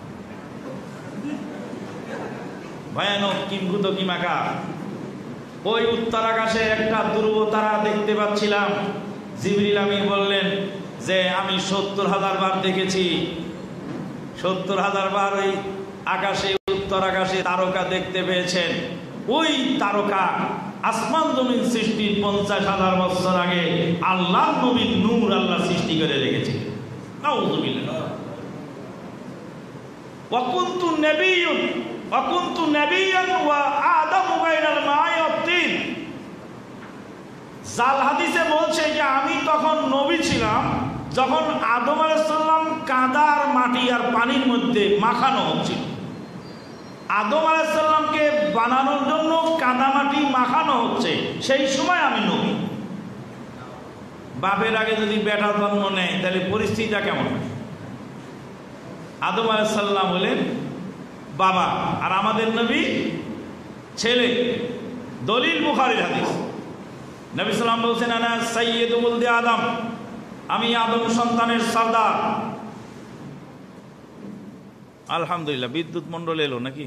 ভয়ানক কিম্ভূত কিমাকা। ওই উত্তর আকাশে একটা ধ্রুব তারা দেখতে পাচ্ছিলাম। জিবরিল আমিন বললেন যে আমি সত্তর হাজার বার দেখেছি। সত্তর হাজার বার ওই আকাশে, উত্তর আকাশে তারকা দেখতে পেয়েছেন। ওই তারকা আসমান জমিন সৃষ্টির পঞ্চাশ হাজার বছর আগে আল্লাহ নবীর নূর আল্লাহ সৃষ্টি করে রেখেছে। নাউযুবিল্লাহ। ওয়া কুনতু নাবিয়্যুন ওয়া কুনতু নাবিয়্যান ওয়া আদামু বাইনাল মা'i ওয়াত তিন। জাল হাদিসে বলছে যে আমি তখন নবী ছিলাম যখন আদম আলাইহিস সালাম কাদা আর মাটি আর পানির মধ্যে মাখানো হচ্ছিল। আদম আলাইহিস সালামকে বানানোর জন্য কাদা মাটি মাখানো হচ্ছে, সেই সময় আমি নবী। বাপের আগে যদি বেটা জন্ম নেয় তাহলে পরিস্থিতিটা কেমন? আদম আলাইহিস সালাম হলেন বাবা, আর আমাদের নবী ছেলে। দলিল বুখারীর হাদিস। নবী সাল্লাল্লাহু আলাইহি ওয়াসাল্লাম বলছেন আনা সাইয়্যিদু ওয়ালদি আদম, আমি আদম সন্তানের সর্দার। আলহামদুলিল্লাহ। বিদ্যুৎ মন্ডল এলো নাকি?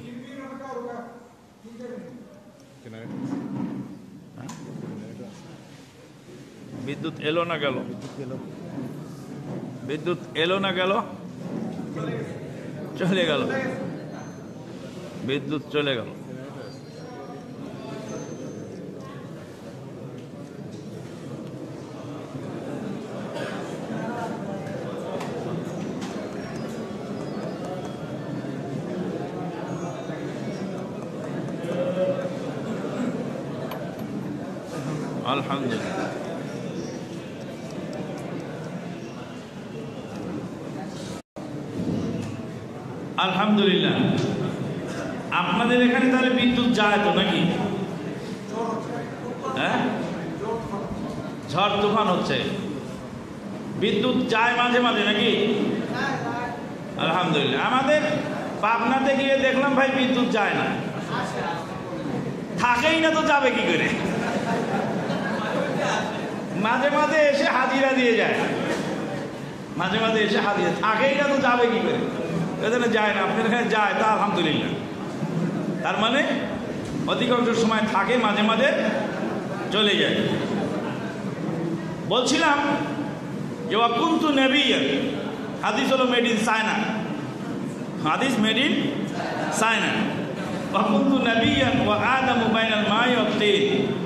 বিদ্যুৎ এলো না গেল? বিদ্যুৎ এলো না গেল? চলে গেল। বিদ্যুৎ চলে গেল। আলহামদুলিল্লাহ। আলহামদুলিল্লাহ। আপনাদের এখানে তাহলে বিদ্যুৎ যায় তো নাকি? হ্যাঁ, ঝড় তুফান হচ্ছে, বিদ্যুৎ যায় মাঝে মাঝে নাকি? আলহামদুলিল্লাহ। আমাদের পাবনাতে গিয়ে দেখলাম ভাই বিদ্যুৎ যায় না, থাকেই না, তো যাবে কি করে? মাঝে মাঝে এসে হাজিরা দিয়ে যায়। মাঝে মাঝে এসে হারিয়ে থাকেই না, তো যাবে কি করে? এখানে যায় না, আপনার এখানে যায়, তা আলহামদুলিল্লাহ। তার মানে অধিকাংশ সময় থাকে, মাঝে মাঝে চলে যায়। বলছিলাম যে ওয়াকুনতু নবিয়্যান, হাদিস হলো মেড ইন চায়না, হাদিস মেড ইন চায়না। ওয়াকুনতু নবিয়্যান ওয়া আদামু বাইনাল মাই ওয়াত তিন।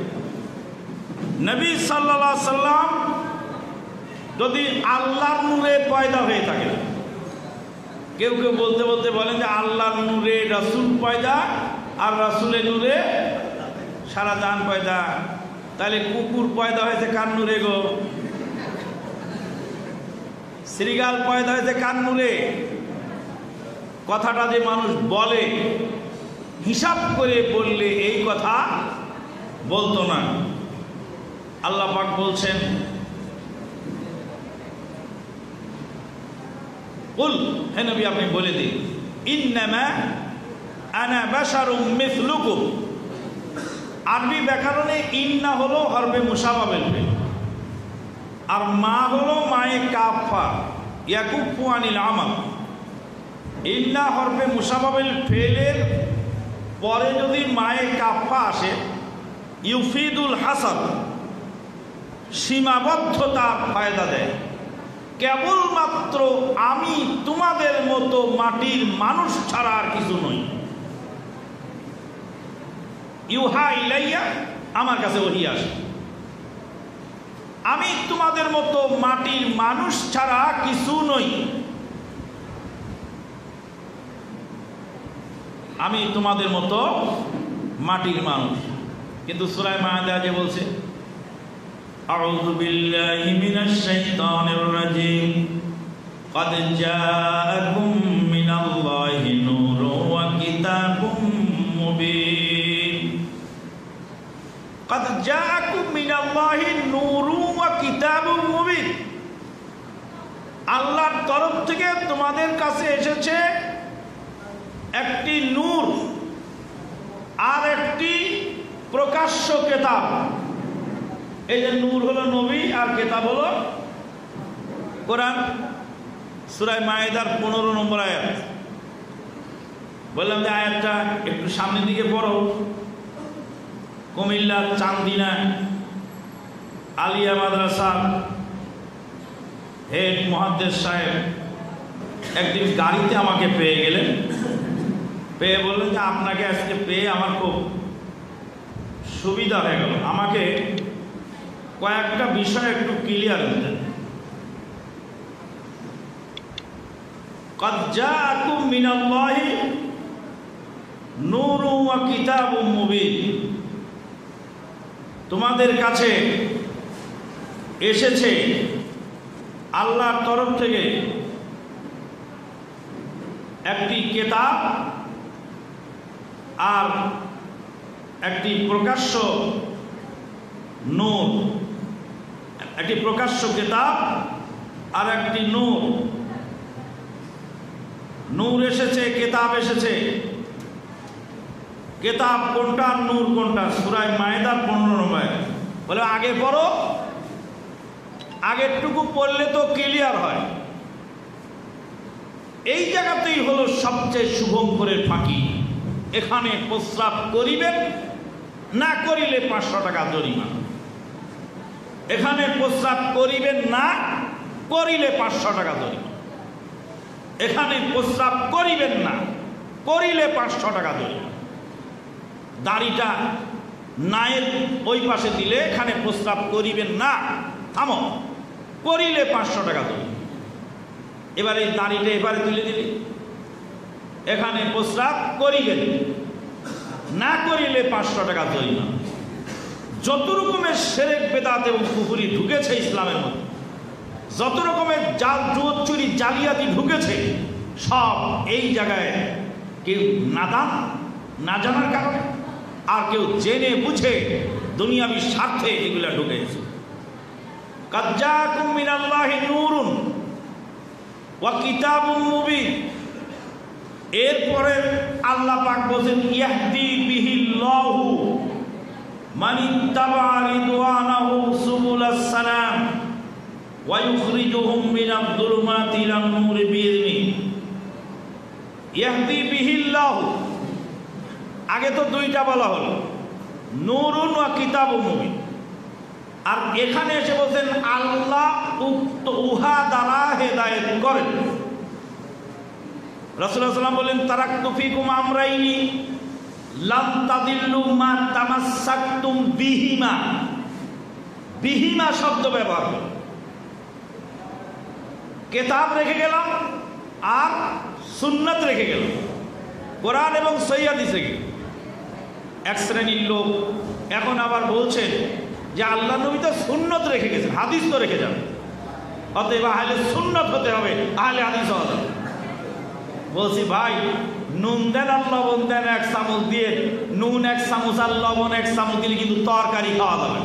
নবী সাল্লাল্লাহু আলাইহি সাল্লাম যদি আল্লাহর নূরে পয়দা হয়ে থাকে, কেউ কেউ বলতে বলতে বলেন যে আল্লাহর নূরে রাসূল পয়দা আর রাসূলের নূরে সারা জাহান পয়দা। তাহলে কুকুর পয়দা হয়েছে কার নূরে গো? শ্রীগাল পয়দা হয়েছে কার নূরে? কথাটা যে মানুষ বলে, হিসাব করে বললে এই কথা বলতো না। আল্লাহ পাক বলছেন, কুল, হে নবী আপনি বলে দিন, ইন্নামা আনা বাশারুম মিসলুকুম। আরবি ব্যাকরণে ইন্না হলো হরফে মুশাবাবিল ফেল, আর মা হলো মায়ে কাফা ইয়াকুফু আনিল আমাল। ইন্না হরফে মুশাবাবিল ফেলের পরে যদি মায়ে কাফা আসে, ইউফিদুল হাসান, সীমাবদ্ধতার ফায়দা দেয়। কেবলমাত্র আমি তোমাদের মতো মাটির মানুষ ছাড়া আর কিছু নই। ইউহা ইলাইয়া, আমার কাছে ওহী আসে, আমি তোমাদের মতো মাটির মানুষ ছাড়া কিছু নই। আমি তোমাদের মতো মাটির মানুষ। কিন্তু সূরা মায়েদা যে বলছে, আউযু বিল্লাহি মিনাশ শাইতানির রাজীম, ক্বাদ জাআকুম মিনাল্লাহি নূরুন ওয়া কিতাবুম মুবিন। ক্বাদ জাআকুম মিনাল্লাহি নূরুন ওয়া কিতাবুম মুবিন। আল্লাহর তরফ থেকে তোমাদের কাছে এসেছে একটি নূর আর একটি প্রকাশ্য কিতাব। এই যে নূর হলো নবী আর কিতাব হলো কোরআন। সূরা মায়েদার পনেরো নম্বর আয়াত। বললাম যে আয়াতটা একটু সামনের দিকে পড়ো। কুমিল্লার চান্দিনা আলিয়া মাদ্রাসার হেড মুহাদ্দিস সাহেব একদিন গাড়িতে আমাকে পেয়ে গেলেন, পেয়ে বললেন যে আপনাকে আজকে পেয়ে আমার খুব সুবিধা হয়ে গেল, আমাকে কয়েকটা বিষয় একটু ক্লিয়ার হতে। ক্বাদ জাআকুম মিনাল্লাহি নূরুন ওয়া কিতাবুম মুবিন। তোমাদের কাছে এসেছে আল্লাহর তরফ থেকে একটি কিতাব আর একটি প্রকাশ্য নূর। একটি প্রকাশ্য কিতাব আর একটি নূর। নূর এসেছে, কিতাব এসেছে। কিতাব কোনটা, নূর কোনটা? সূরা মায়েদার পনেরো নম্বর। বলে আগে পড়ো, আগেরটুকু পড়লে তো ক্লিয়ার হয়। এই জায়গাতেই হলো সবচেয়ে শুভঙ্করের ফাঁকি। এখানে প্রস্রাব করিবেন, না করিলে পাঁচশো টাকা জরিমানা। এখানে প্রস্রাব করিবেন না, করিলে পাঁচশো টাকা জরিমানা। এখানে প্রস্রাব করিবেন না, করিলে পাঁচশো টাকা জরিমানা। দাড়িটা নায়ের ওই পাশে দিলে এখানে প্রস্রাব করিবেন না, থামো, করিলে পাঁচশো টাকা জরিমানা। এবারে এই দাড়িটা এবারে তুলে দিলে এখানে প্রস্রাব করিবেন, না করিলে পাঁচশো টাকা জরিমানা। যত রকমের শিরক বেদাত এবং কুফরি ঢুকেছে ইসলামের মধ্যে, যত রকমের জাল জুয়ো চুরি জালিয়াতি ঢুকেছে, সব এই জায়গায় কেউ নাদান না জানার কারণে, আর কেউ জেনে বুঝে দুনিয়াবি স্বার্থে এগুলা ঢুকেছে। ক্বাদ জাআকুম মিনাল্লাহি নূরুন ওয়া কিতাবুম মুবিন। এরপরে আল্লাহ পাক বলেন, ইয়াহদি বিহিল্লাহু মান ইত্তাবা রিদওয়ানাহু সুবুলাস সালাম। আল্লাহ পাক বলেন, ইয়াহদি বিহিল্লাহু মান ইত্তাবা রিদওয়ানাহু সুবুলাস সালাম। আল্লাহ পাক বলেন, ইয়াহদি বিহিল্লাহু মান ইত্তাবা রিদওয়ানাহু সুবুলাস সালাম। মান ইত্তাবা রিদওয়ানাহু সুবুলাস সালাম। ওয়া ইউখরিজুহুম মিনাজ যুলুমাতি ইলান নূরি বিইযনিহি ইয়াহদি বিহিল্লাহু। আগে তো দুইটা বলা হলো, নূরুন ওয়া কিতাবুম মুবিন, আর এখানে এসে বলছেন আল্লাহ উক্ত উহা দ্বারা হেদায়েত করেন। রাসূলুল্লাহ সাল্লাল্লাহু আলাইহি ওয়াসাল্লাম বলেন তারাকতু ফিকুম আমরাইনি লাম তাদিল্লু মা তামাসসাকতুম বিহিমা। বিহিমা শব্দ ব্যবহার করে কিতাব রেখে গেলাম আর সুন্নাত রেখে গেলাম, কোরআন এবং সহিহ হাদিস রেখে গেলাম। এক শ্রেণীর লোক এখন আবার বলছেন যে আল্লাহ নবী তো সুন্নত রেখে গেছেন, হাদিস তো রেখে যান, অতএব আহলে সুন্নত হতে হবে, আহলে হাদিস হতে হবে। বলছি ভাই, নুন দেন আর লবণ দেন এক চামচ দিয়ে, নুন এক চামচ আর লবণ এক চামচ দিলে কিন্তু তরকারি খাওয়া যাবে।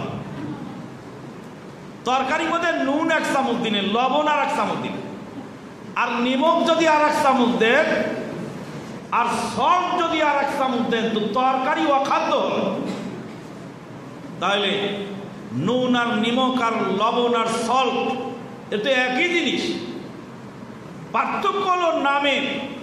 তরকারির মধ্যে নুন এক চামচ দিলেন, লবণ আর এক চামচ দিলেন, আর নিমক যদি আর এক চামচ দেন, আর সল্ট যদি আর এক চামচ দেন, তো তরকারি অখাদ্য হবে। তাহলে নুন আর নিমক আর লবণ আর সল্ট এটা একই জিনিস, পার্থক্য হলো নামে।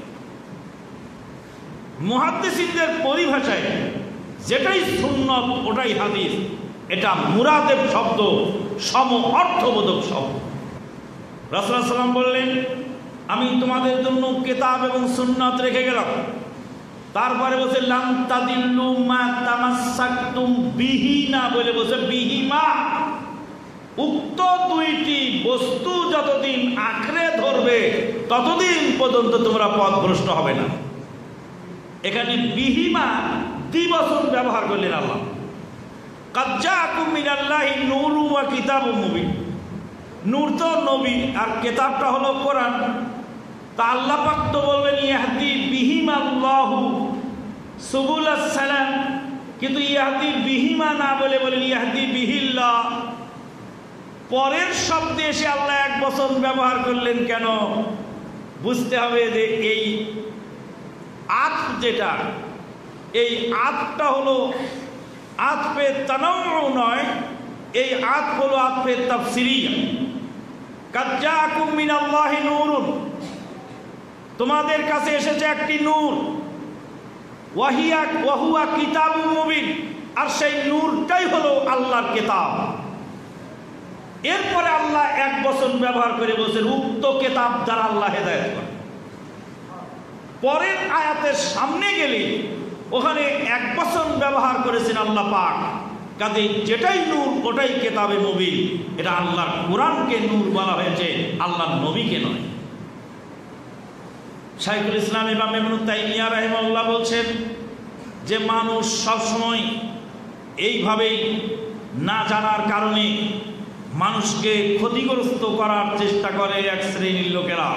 মুহাদ্দিসিনদের পরিভাষায় যেটাই সুন্নত ওটাই হাদিস, এটা মুরাদের শব্দ, সম অর্থবোধক শব্দ। রাসূলুল্লাহ সাল্লাল্লাহু আলাইহি ওয়াসাল্লাম বললেন আমি তোমাদের জন্য কিতাব এবং সুন্নাত রেখে গেলাম। তারপরে বলছে লাম তাদিল্লু মা তামাসসাকতুম বিহি, না বলে বলছে বিহিমা। উক্ত দুইটি বস্তু যতদিন আঁকড়ে ধরবে ততদিন পর্যন্ত তোমরা পথভ্রষ্ট হবে না। এখানে বিহিমা দ্বিবচন ব্যবহার করলেন আল্লাহ। কাদ জাআকুম মিনাল্লাহি নূরুন ওয়া কিতাবুম মুবিন। নূর তো নবী আর কিতাবটা হলো কোরআন। তা আল্লাহ পাক তো বলবেন ইয়াহদি বিহিমাল্লাহু সুবুলাস সালাম, কিন্তু ইয়াহদি বিহিমা না বলে বলেন ইয়াহদি বিহিল্লাহ। পরের শব্দে এসে আল্লাহ এক বচন ব্যবহার করলেন কেন? বুঝতে হবে যে এই আত যেটা, এই আতটা হলো আতফে তানাউ নয়, এই আত হলো আতফে তাফসিরিয়া। কাদ জাআকুম মিনাল্লাহি নূরুন, তোমাদের কাছে এসেছে একটি নূর, ওয়াহিয়া ওয়াহুয়া কিতাবুম মুবিন, আর সেই নূরটাই হলো আল্লাহর কিতাব। এরপরে আল্লাহ এক বচন ব্যবহার করে বলছেন উক্ত কিতাব দ্বারা আল্লাহ হেদায়েত করে। পরের আয়াতের সামনে গেলে ওখানে এক বচন ব্যবহার করেছেন আল্লাহ পাক, কাজে যেটাই নূর ওটাই কিতাবে মুবিন। এটা আল্লাহর কোরআনকে নূর বলা হয়েছে, আল্লাহর নবীকে নয়। শাইখুল ইসলাম ইমাম ইবনে তাইমিয়া রাহিমাহুল্লাহ বলছেন যে মানুষ সবসময় এইভাবেই না জানার কারণে মানুষকে ক্ষতিগ্রস্ত করার চেষ্টা করে এক শ্রেণীর লোকেরা।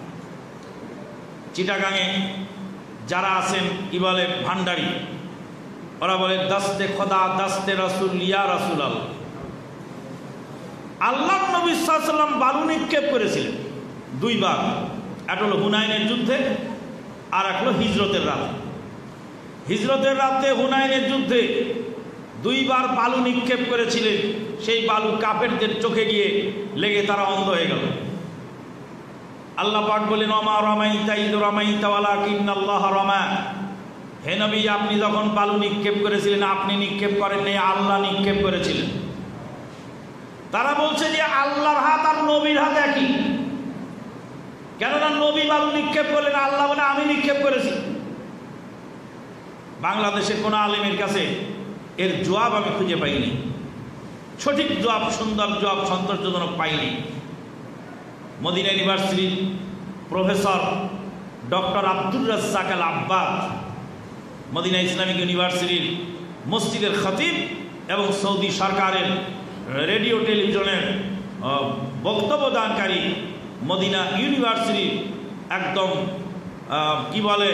চিটাগাঙে যারা আছেন কি বলে ভান্ডারি, ওরা বলে দাস্তে খোদা দাস্তে রাসূল ইয়া রাসূল আল্লাহ। আল্লাহ নবী সাল্লাল্লাহু আলাইহি ওয়াসাল্লাম বালু নিক্ষেপ করেছিলেন দুইবার, একটা হলো হুনাইনের যুদ্ধে আর এক হলো হিজরতের রাতে। হিজরতের রাতে হুনাইনের যুদ্ধে দুইবার বালু নিক্ষেপ করেছিলেন, সেই বালু কাফেরদের চোখে গিয়ে লেগে তারা অন্ধ হয়ে গেল। আল্লাহ পাক বলেন ওমা রামাইতা ইয রামাইতা ওয়ালাকিন্নাল্লাহা রামা। হে নবী, আপনি যখন বালু নিক্ষেপ করেছিলেন আপনি নিক্ষেপ করেননি, আল্লাহ নিক্ষেপ করেছিলেন। তারা বলছে যে আল্লাহর হাত আর নবীর হাত একই, কেননা নবী বালু নিক্ষেপ করলেন, আল্লাহ বলে আমি নিক্ষেপ করেছি। বাংলাদেশের কোন আলেমের কাছে এর জবাব আমি খুঁজে পাইনি, সঠিক জবাব, সুন্দর জবাব, সন্তোষজনক পাইনি। মদিনা ইউনিভার্সিটির professor doctor Abdur Razzaq al Abbad, Medina Islamic ইউনিভার্সিটির মসজিদের খতিব এবং সৌদি সরকারের রেডিও টেলিভিশনের বক্তব্যদানকারী, মদিনা ইউনিভার্সিটির একদম কি বলে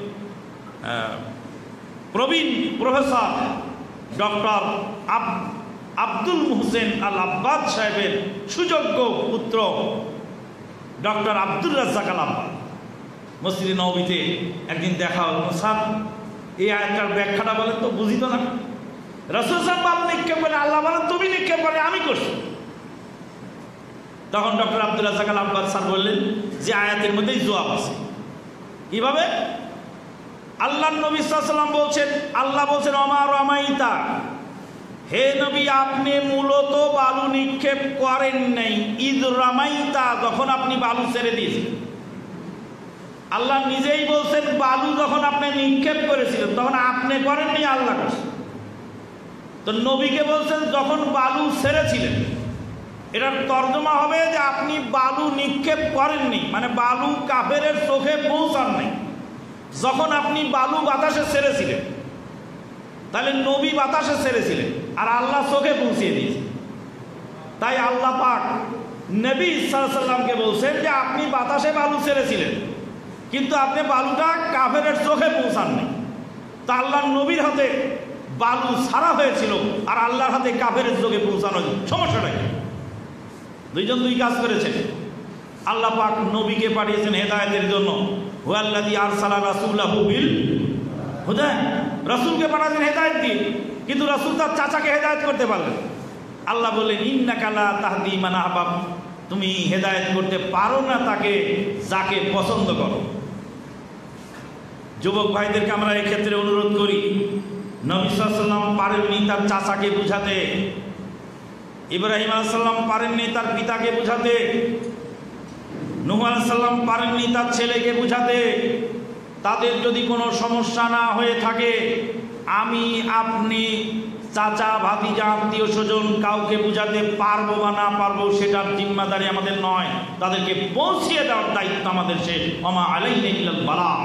প্রবীণ প্রফেসর ডক্টর আব আব্দুল মুহসেন আল আব্বাদ সাহেবের সুযোগ্য পুত্র doctor Abdur Razzaq al Abbad মসজিদে নববীতে একদিন দেখা হল। স্যার, এই আয়াতটার ব্যাখ্যাটা বলেন তো, বুঝি তো না। রাসূল সাহেব বালু নিক্ষেপ করে, আল্লাহ বলেন তুমি নিক্ষেপ করে, আমি করছি। তখন doctor Abdul Razzaq al Abbas sir বললেন যে আয়াতের মধ্যেই জবাব আছে। কিভাবে? আল্লাহ নবী সাল্লাল্লাহু আলাইহি ওয়াসাল্লাম বলছেন, আল্লাহ বলছেন ওমা রামাইতা, হে নবী আপনি মূলত বালু নিক্ষেপ করেন নাই, ইদ রামাইতা, যখন আপনি বালু ছেড়ে দিয়েছেন। আল্লাহ নিজেই বলছেন বালু যখন আপনি নিক্ষেপ করেছিলেন তখন আপনি করেননি, আল্লাহ করছেন। তো নবীকে বলছেন যখন বালু ছেড়েছিলেন, এটার তর্জমা হবে যে আপনি বালু নিক্ষেপ করেননি, মানে বালু কাফেরের চোখে পৌঁছান নাই। যখন আপনি বালু বাতাসে ছেড়েছিলেন, তাহলে নবী বাতাসে ছেড়েছিলেন আর আল্লাহ চোখে পৌঁছিয়ে দিয়েছেন। তাই আল্লাহ পাক নবী সাল্লাল্লাহু আলাইহি ওয়াসাল্লামকে বলছেন যে আপনি বাতাসে বালু ছেড়েছিলেন, কিন্তু আপনি বালুটা কাফেরের চোখে পৌঁছাননি। তা আল্লাহর নবীর হাতে বালু ছাড়া হয়েছিল আর আল্লাহর হাতে কাফেরের চোখে পৌঁছানো, সমস্যাটা কি? দুইজন দুই কাজ করেছেন। আল্লাহ পাক নবীকে পাঠিয়েছেন হেদায়েতের জন্য, হুয়াল্লাযী আরসালা রাসূলাহু বিল হুদা, রাসূলকে পাঠালেন হেদায়েত দিয়ে, কিন্তু রাসূল তার চাচাকে হেদায়েত করতে পারলেন। আল্লাহ বললেন ইন্নাকা লা তাহদি মান আহবাব, তুমি হেদায়েত করতে পারো না তাকে যাকে পছন্দ করো। যুবক ভাইদেরকে আমরা এই ক্ষেত্রে অনুরোধ করি, নবী সাল্লাল্লাহু আলাইহি ওয়াসাল্লাম পারেননি তার চাচাকে বুঝাতে, ইব্রাহিম আলাইহিস সালাম পারেননি তার পিতাকে বুঝাতে, নূহ আলাইহিস সালাম পারেননি তার ছেলেকে বুঝাতে। তাদের যদি কোনো সমস্যা না হয়ে থাকে, আমি আপনি চাচা ভাতিজা আত্মীয় স্বজন কাউকে বুঝাতে পারবো বা না পারবো সেটার জিম্মাদারি আমাদের নয়, তাদেরকে পৌঁছিয়ে দেওয়ার দায়িত্ব আমাদের। সে ওমা আলাইনা ইল্লাল বালাগ।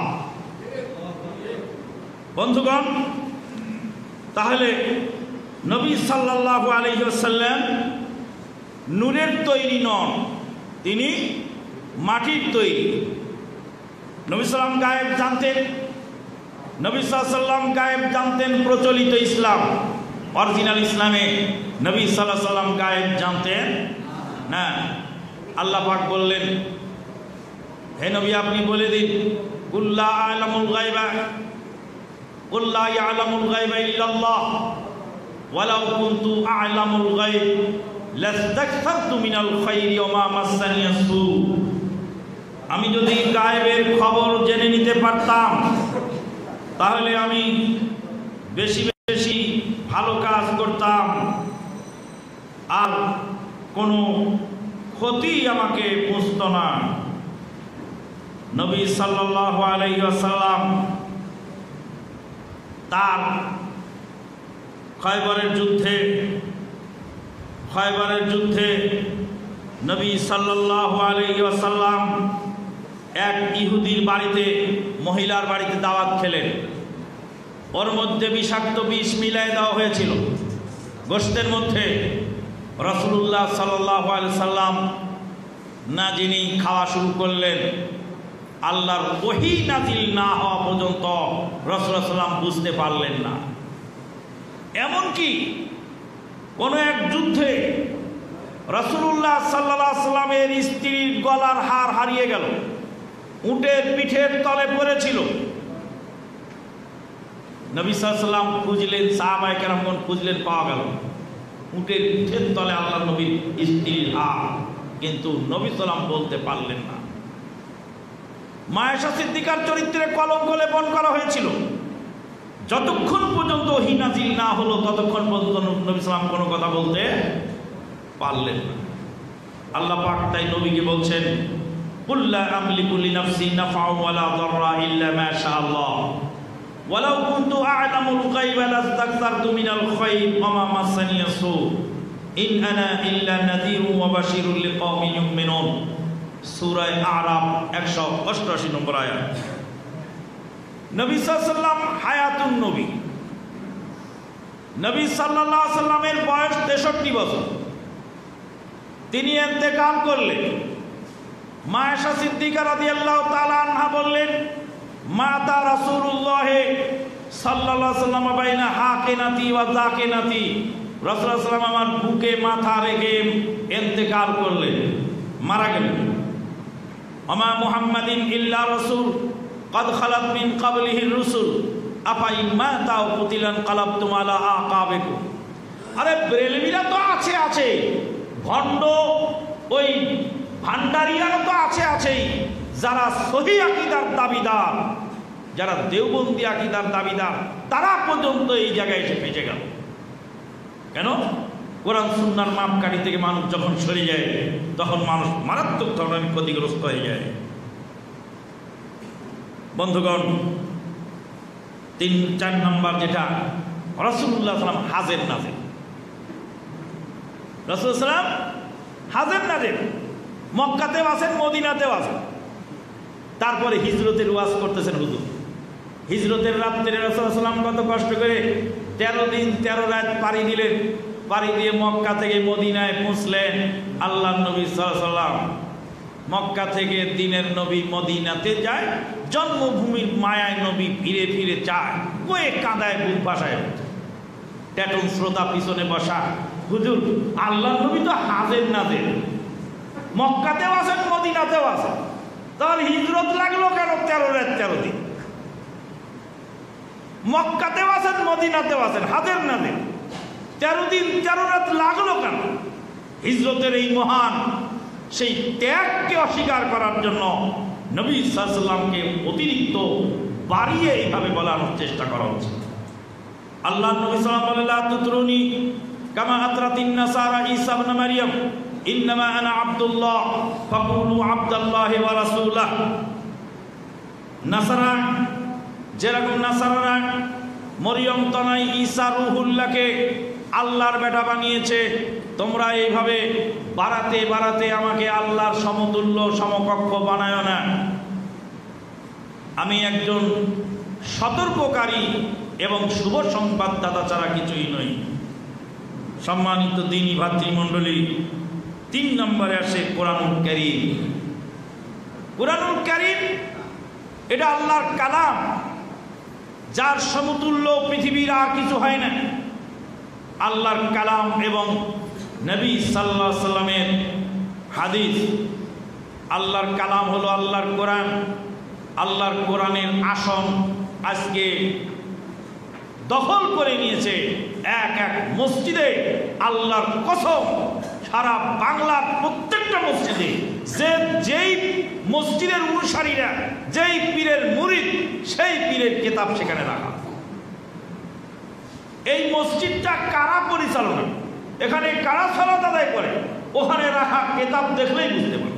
বন্ধুগণ, তাহলে নবী সাল্লাল্লাহু আলাইহি ওয়াসাল্লাম নূরের তৈরি নন, তিনি মাটির তৈরি। নবী সাল্লাম গায়েব জানতেন, নবী সাল্লাল্লাহু আলাইহি ওয়াসাল্লাম গায়েব জানতেন প্রচলিত ইসলাম, অরিজিনাল ইসলামে নবী সাল্লাল্লাহু আলাইহি ওয়াসাল্লাম গায়েব জানতেন না। আল্লাহ পাক বললেন, হে নবী আপনি বলে দিন, কুল লা আ'লামুল গায়বা কুল লা ইয়া'লামুল গায়বা ইল্লাল্লাহ ওয়ালাউ কুনতু আ'লামুল গায়ব লাস্তাকসারতু মিনাল খায়রি ওয়া মা মাসানিয়াস সু। আমি যদি গায়েবের খবর জেনে নিতে পারতাম তাহলে আমি বেশি বেশি ভালো কাজ করতাম আর কোনো ক্ষতি আমাকে পৌঁছত না। নবী সাল্লাল্লাহু আলাইহি ওয়াসাল্লাম তার খয়বরের যুদ্ধে খয়বরের যুদ্ধে নবী সাল্লাল্লাহু আলাইহি ওয়াসাল্লাম এক ইহুদির বাড়িতে, মহিলার বাড়িতে দাওয়াত খেলেন। ওর মধ্যে বিষাক্ত বিষ মিলাই দেওয়া হয়েছিল গোশতের মধ্যে। রাসূলুল্লাহ সাল্লাল্লাহু আলাইহি ওয়াসাল্লাম না জেনেই খাওয়া শুরু করলেন। আল্লাহর ওহী নাজিল না হওয়া পর্যন্ত রাসূলুল্লাহ সাল্লাম বুঝতে পারলেন না। এমনকি কোনো এক যুদ্ধে রাসূলুল্লাহ সাল্লাল্লাহু আলাইহি ওয়াসাল্লামের স্ত্রীর গলার হার হারিয়ে গেল, উটের পিঠের তলে পড়েছিল। নবী সাল্লাল্লাহু আলাইহি ওয়াসাল্লাম খুঁজলেন, সাহাবায়ে কেরামগণ খুঁজলেন, পাওয়া গেল উটের পিঠের তলে আল্লাহর নবীর স্ত্রীর হার, কিন্তু নবী সাল্লাল্লাহু আলাইহি ওয়াসাল্লাম বলতে পারলেন না। মা আয়েশা সিদ্দিকার চরিত্রে কলঙ্ক লেপন করা হয়েছিল। যতক্ষণ পর্যন্ত ওহী নাজিল না হলো ততক্ষণ পর্যন্ত নবী সাল্লাল্লাহু আলাইহি ওয়াসাল্লাম কোনো কথা বলতে পারলেন না। আল্লাহ পাক তাই নবীকে বলছেন, কুল লা আমলিকু লিনাফসি নাফআ ওয়ালা দাররা ইল্লা মা শাআল্লাহ ওয়ালাউ কুনতু আ'লামুল গায়বা লাস্তাকসারতু মিনাল খায়র ওয়া মা মাসানিয়াস সু ইন আনা ইল্লা নাযীরুন ওয়া বাশীরুন লিকাওমিন ইউমিনুন। সূরা আ'রাফ একশো অষ্টআশি নম্বর আয়াত। নবী সাল্লাল্লাহু আলাইহি ওয়াসাল্লাম হায়াতুন নবী, নবী সাল্লাল্লাহু আলাইহি ওয়াসাল্লামের বয়স তেষট্টি বছর। তিনি ইন্তেকাল করলেন। মা আয়েশা সিদ্দিকা রাদিয়াল্লাহু তাআলা আনহা বললেন, মাতা রাসূলুল্লাহ সাল্লাল্লাহু আলাইহি ওয়াসাল্লাম বাইনা হাকিনাতি ওয়া যাকিনাতি, রাসূলুল্লাহ সাল্লাল্লাহু আলাইহি ওয়াসাল্লাম আমার বুকে মাথা রেখে ইন্তেকাল করলেন, মারা গেলেন। আমা মুহাম্মাদিন ইল্লা রাসূল قد خلت من قبله الرسل أفإن مات أو قتل انقلبتم على أعقابكم। আরে বেরেলভিরা তো আছে আছে ভণ্ড ওই ভান্ডারিয়ারা তো আছে আছেই, যারা সহি আকীদার দাবিদার, যারা দেওবন্দি আকীদার দাবিদার, তারা পর্যন্ত এই জায়গায় এসে ফেঁসে গেল। কেন? কোরআন সুন্নাহর মাপকাঠি থেকে মানুষ যখন সরে যায় তখন মানুষ মারাত্মক ধরনের ক্ষতিগ্রস্ত হয়ে যায়। বন্ধুগণ, তিন চার নম্বর যেটা, রাসূলুল্লাহ সাল্লাল্লাহু আলাইহি ওয়াসাল্লাম হাজের নাজের। রাসূলুল্লাহ সাল্লাম হাজের নাজের, মক্কাতেও আছেন, মদিনাতেও আছেন। তারপরে হিজরতের ওয়াজ করতেছেন হুজুর। হিজরতের রাত্রে রাসূলুল্লাহ সাল্লাম কত কষ্ট করে তেরো দিন তেরো রাত পাড়ি দিলেন। পাড়ি দিয়ে মক্কা থেকে মদিনায় পৌঁছলেন। আল্লাহ নবী সাল্লাল্লাহু আলাইহি ওয়াসাল্লাম মক্কা থেকে দিনের নবী মদিনাতে যায়, জন্মভূমির মায়ায় নবী ফিরে ফিরে চায়, কয়ে কাঁদায় বুক ভাসায়। ট্যাটন শ্রোতা পিছনে বসা, হুজুর আল্লাহ নবী তো হাজের নাজের, মক্কাতেও আছেন মদিনাতেও আছেন, তাহলে হিজরত লাগলো কেন তেরো রাত তেরো দিন? মক্কাতেও আছেন মদিনাতেও আছেন, হাজের নাজের, তেরো দিন তেরো রাত লাগলো কেন? হিজরতের এই মহান সেই ত্যাগকে অস্বীকার করার জন্য নবী সাল্লাল্লাহু আলাইহি ওয়াসাল্লামকে অতিরিক্ত বাড়িয়ে এইভাবে বলানোর চেষ্টা করা হচ্ছে। আল্লাহ নবী সাল্লাল্লাহু আলাইহি ওয়াসাল্লাম বলেন, লা তুতরুনি কামা আতরাতিন নাসারা ঈসা ইবনে মারইয়াম ইন্নামা আনা আব্দুল্লাহ ফাকুলু আব্দুল্লাহি ওয়া রাসূলুহ। নাসারা যেরকম নাসারারা মরিয়ম তনয় ঈসা রূহুল্লাহকে আল্লাহর বেটা বানিয়েছে, তোমরা এইভাবে বাড়াতে বাড়াতে আমাকে আল্লাহর সমতুল্য সমকক্ষ বানায় না। আমি একজন সতর্ককারী এবং শুভ সংবাদদাতা ছাড়া কিছুই নই। সম্মানিত দ্বীনী ভাতৃমণ্ডলী, তিন নম্বরে আসে কোরআনুল কারীম। কোরআনুল কারীম এটা আল্লাহর কালাম, যার সমতুল্য পৃথিবীর আর কিছু হয় না। আল্লাহর কালাম এবং নবী সাল্লাল্লাহু আলাইহি সাল্লামের হাদিস। আল্লাহর কালাম হলো আল্লাহর কোরআন। আল্লাহর কোরআনের আসন আজকে দখল করে নিয়েছে এক এক মসজিদে। আল্লাহর কসম, সারা বাংলার প্রত্যেকটা মসজিদে যে যেই মসজিদের অনুসারীরা, যেই পীরের মুরিদ, সেই পীরের কিতাব সেখানে রাখা। এই মসজিদটা কারা পরিচালনা, এখানে কারা সালাত আদায় করে, ওখানে রাখা কিতাব দেখলেই বুঝতে পারে।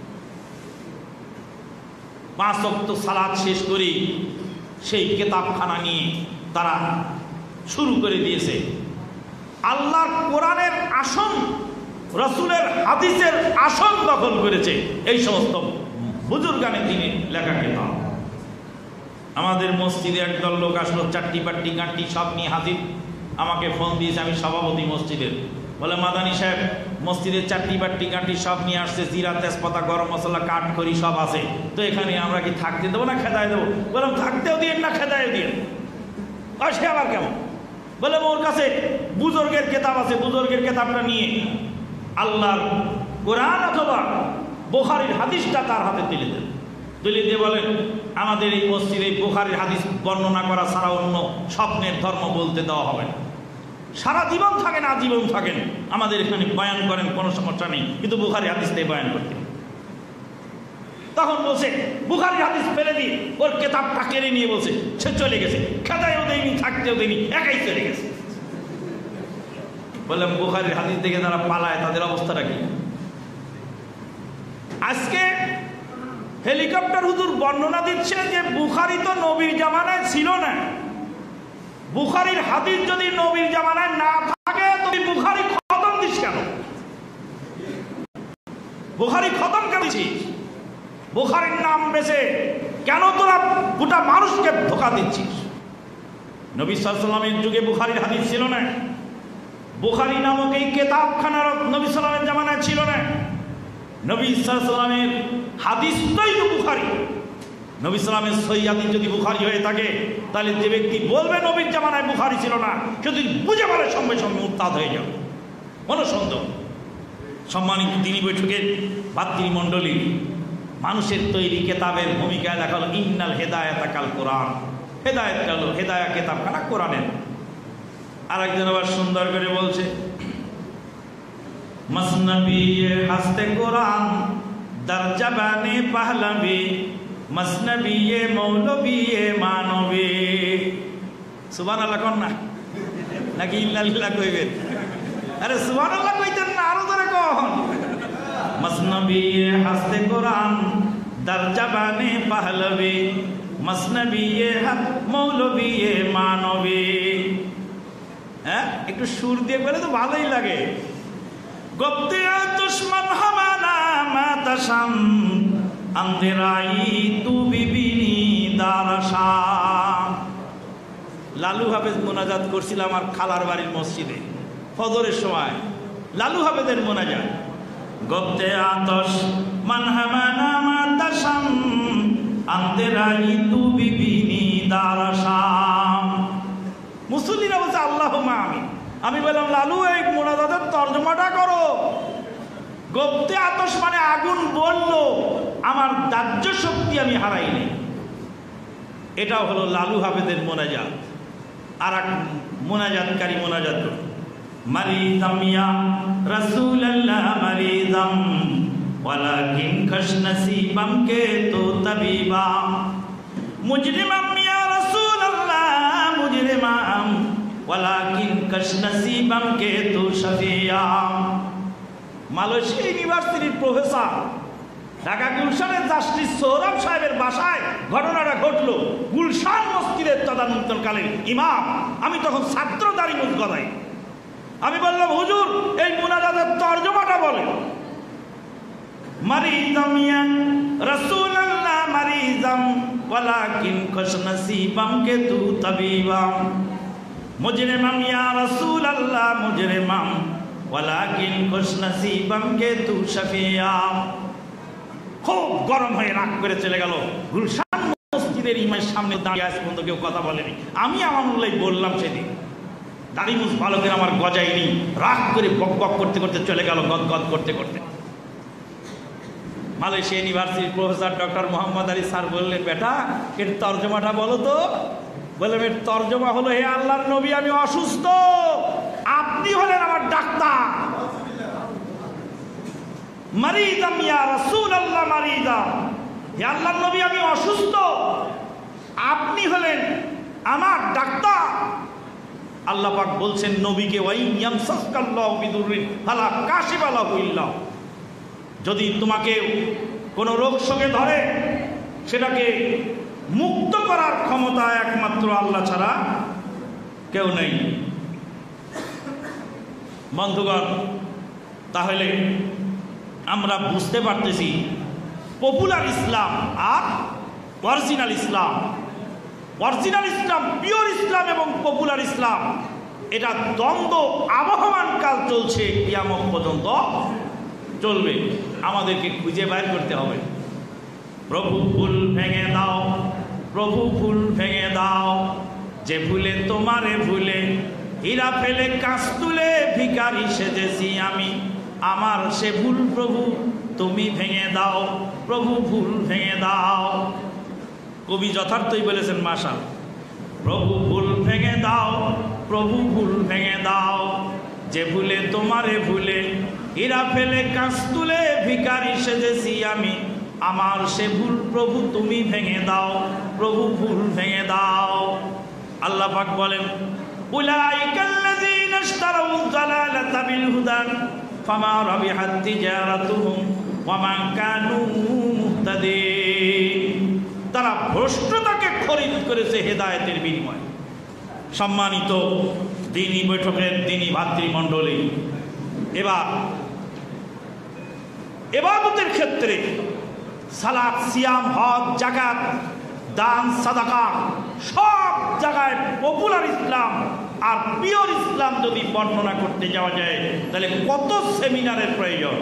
পাঁচ ওয়াক্ত সালাত শেষ করে সেই কিতাবখানা নিয়ে তারা শুরু করে দিয়েছে। আল্লাহর কোরআনের আসন, রাসূলের হাদিসের আসন দখল করেছে এই সমস্ত বুজুর্গানে তিনি লেখা কিতাব। আমাদের মসজিদে একদল লোক আসলো, চারটি পাট্টি গাঁটটি সব নিয়ে হাজির। আমাকে ফোন দিয়েছে, আমি সভাপতি মসজিদের। বলে, মাদানী সাহেব মসজিদের চারটি বাট্টি গাঁটি সব নিয়ে আসছে, জিরা তেজপাতা গরম মশলা কাঠ খড়ি সব আছে, তো এখানে আমরা কি থাকতে দেবো না খেদায় দেবো? বললাম, থাকতেও দিন না খেদায়ও দিন। আর সে আবার কেমন? বলে, ওর কাছে বুজুর্গের কেতাব আছে, বুজুর্গের কেতাবটা নিয়ে আল্লাহর কোরআন অথবা বুখারীর হাদিসটা তার হাতে তুলে দেন। তুলে দিয়ে বলেন, আমাদের এই মসজিদে বুখারীর হাদিস বর্ণনা করা ছাড়া অন্য স্বপ্নের ধর্ম বলতে দেওয়া হবে না। সারা জীবন থাকেন, আজীবন থাকেন, আমাদের এখানে বয়ান করেন, কোনো সমস্যা নেই, কিন্তু বুখারী হাদিস দিয়ে বয়ান করতে। তখন বলছে, বুখারীর হাদিস ফেলে দিয়ে ওর কেতাবটা কেড়ে নিয়ে বলছে সে চলে গেছে, খেদায়ও দেয়নি, থাকতেও দেয়নি, একাই চলে গেছে। বললাম, বুখারীর হাদিস দেখে যারা পালায় তাদের অবস্থাটা কি? আজকে হেলিকপ্টার হুজুর বর্ণনা দিচ্ছে যে বুখারী তো নবীর জামানায় ছিল না। বুখারীর হাদিস যদি নবীর জামানায় না থাকে, তুমি বুখারী খতম দিস কেন? বুখারী খতম কেন দিছিস? বুখারীর নাম বেছে কেন তোরা গোটা মানুষকে ধোঁকা দিচ্ছিস? নবী সাল্লাল্লাহু আলাইহি ওয়াসাল্লামের যুগে বুখারীর হাদিস ছিল না। বুখারী নামক এই কিতাবখানা নবী সাল্লাল্লাহু আলাইহি ওয়াসাল্লামের জামানায় ছিল না। নবী সাল্লাল্লাহু আলাইহি ওয়াসাল্লামের হাদিসটাই তো বুখারী। নবী সাল্লামের সহিহ হাদিস যদি বুখারী হয়ে থাকে, তাহলে যে ব্যক্তি বলবে নবীর জামানায় বুখারী ছিল না, যদি বুঝে বলে সঙ্গে সঙ্গে মুরতাদ হয়ে যাবে, কোনো সন্দেহ। সম্মানিত দ্বীনী বৈঠকের ভাতৃমণ্ডলী, মানুষের তৈরি কেতাবের ভূমিকায় লেখা হলো ইন্নাল হেদায়াতা কাল কোরআন। হেদায়েত হলো হেদায়া কেতাবখানা কোরআনের। আর একজন আবার সুন্দর করে বলছে, मसनबी ये हस्ते कुरान दर जबाने पहलवी मसनबी ये मौलवी ये मानवी सुबहानाल्लाह कोन ना নাকি ইল্লাল্লাহ কইবেন আরে সুবহানাল্লাহ কইতেন না আরো ধরে কোন মসনবী হস্তে কুরআন দর জবানে পহলবী মসনবী হক মৌলবী মানবী হ্যাঁ একটু সুর দিয়ে বলে তো ভালোই লাগে গপ্তে দুশমন হামানা মাতাশাম আন্দেরাই তু বিবিনি দারশাম লালু হাফেজ মোনাজাত করছিলাম আমার খালার বাড়ির মসজিদে ফজরের সময় লালু হাফেজের মোনাজাত গপ্তে আতশ মান হামানা মাতাশাম আন্দেরাই তু বিবিনি দারশাম মুসল্লিরা বলছে আল্লাহুম্মা আমিন আমি বললাম লালু এই মোনাজাতের তরজমাটা করো গপ্তে আতশ মানে আগুন বলল আমার দাহ্য শক্তি আমি হারাইনি এটাও হলো লালু হাফেজের মোনাজাত আর এক মোনাজাতকারী মোনাজাত মারিদাম ইয়া রাসূলুল্লাহ মারিদাম ওয়ালাকিন খাশনাসিবাম কে তো তাবিবা মুজরিমাম ইয়া রাসূলুল্লাহ মুজরিমাম ওয়ালাকিন খাশনাসিবাম কে তো শাফিয়া মালয়েশিয়া ইউনিভার্সিটির প্রফেসর ঢাকা গুলশানের জাস্টিস সোহরাব সাহেবের বাসায় ঘটনাটা ঘটলো গুলশান মসজিদের তদানীন্তনকালীন ইমাম আমি তখন ছাত্র দাঁড়িয়ে গদাই আমি বললাম হুজুর এই মুনাজাতের তরজমাটা বলেন মারিদাম ইয়া রাসূলুল্লাহ মারিদাম ওয়ালাকিন খাশনাসিবাম কে তু তাবিবা মুজরিমাম ইয়া রাসূলুল্লাহ মুজরিমাম ওয়ালাকিন খাশনাসিবাম কে তু শাফিয়া খুব গরম হয়ে রাগ করে চলে গেল গুলশান মসজিদের ইমামের সামনে দাঁড়িয়ে আজ পর্যন্ত কেউ কথা বলেনি আমি আমার মূল্যায় বললাম সেদিন দাড়িমুছ বালকের আমার গজায়নি রাগ করে বক বক করতে করতে চলে গেল গদ গদ করতে করতে মালয়েশিয়া ইউনিভার্সিটির professor doctor Mohammad Ali sir বললেন বেটা এর তর্জমাটা বলো তো বললাম এর তর্জমা হলো হে আল্লাহর নবী আমি অসুস্থ আপনি হলেন আমার ডাক্তার মারিদাম ইয়া রাসূলুল্লাহ মারিদাম হে আল্লাহর নবী আমি অসুস্থ আপনি হলেন আমার ডাক্তার আল্লাহ পাক বলছেন নবীকে ওয়াই ইয়ামসাসকাল্লাহু বিদুররিন ফালা কাশিফা লাহু ইল্লা যদি তোমাকে কোনো রোগ সঙ্গে ধরে সেটাকে মুক্ত করার ক্ষমতা একমাত্র আল্লাহ ছাড়া কেউ নেই বন্ধুগণ তাহলে আমরা বুঝতে পারতেছি পপুলার ইসলাম আর original Islam original Islam pure Islam এবং পপুলার ইসলাম এটা দ্বন্দ্ব আবহমান কাল চলছে কিয়ামত পর্যন্ত চলবে আমাদেরকে খুঁজে বের করতে হবে প্রভু ফুল ভেঙে দাও প্রভু ফুল ভেঙে দাও যে ভুলে তোমারে ভুলে হীরা ফেলে কাঁচ তুলে ভিখারি সেজেছি আমি আমার সে ভুল প্রভু তুমি ভেঙে দাও প্রভু ভুল ভেঙে দাও কবি যথার্থই বলেছেন মাশাল প্রভু ভুল ভেঙে দাও প্রভু ভুল ভেঙে দাও যে ভুলে তোমারে ভুলে হীরা ফেলে কাঁচ তুলে ভিখারি সেজেছি আমি আমার সে ভুল প্রভু তুমি ভেঙে দাও প্রভু ভুল ভেঙে দাও আল্লাহ পাক বলেন উলাইকাল্লাযীনা ইশতারাউ যালালাতা বিল হুদা ফামা রাবিহাত তিজারাতুহুম ওয়া মা কানু মুহতাদিন তারা ভ্রষ্টতাকে খরিদ করেছে হেদায়েতের বিনিময়ে সম্মানিত দ্বীনি বৈঠকের দ্বীনি ভাতৃমণ্ডলী এবার ইবাদতের ক্ষেত্রে সালাত সিয়াম হজ যাকাত দান সাদাকা সব জায়গায় পপুলার ইসলাম আর পিওর ইসলাম যদি বর্ণনা করতে যাওয়া যায় তাহলে কত সেমিনারের প্রয়োজন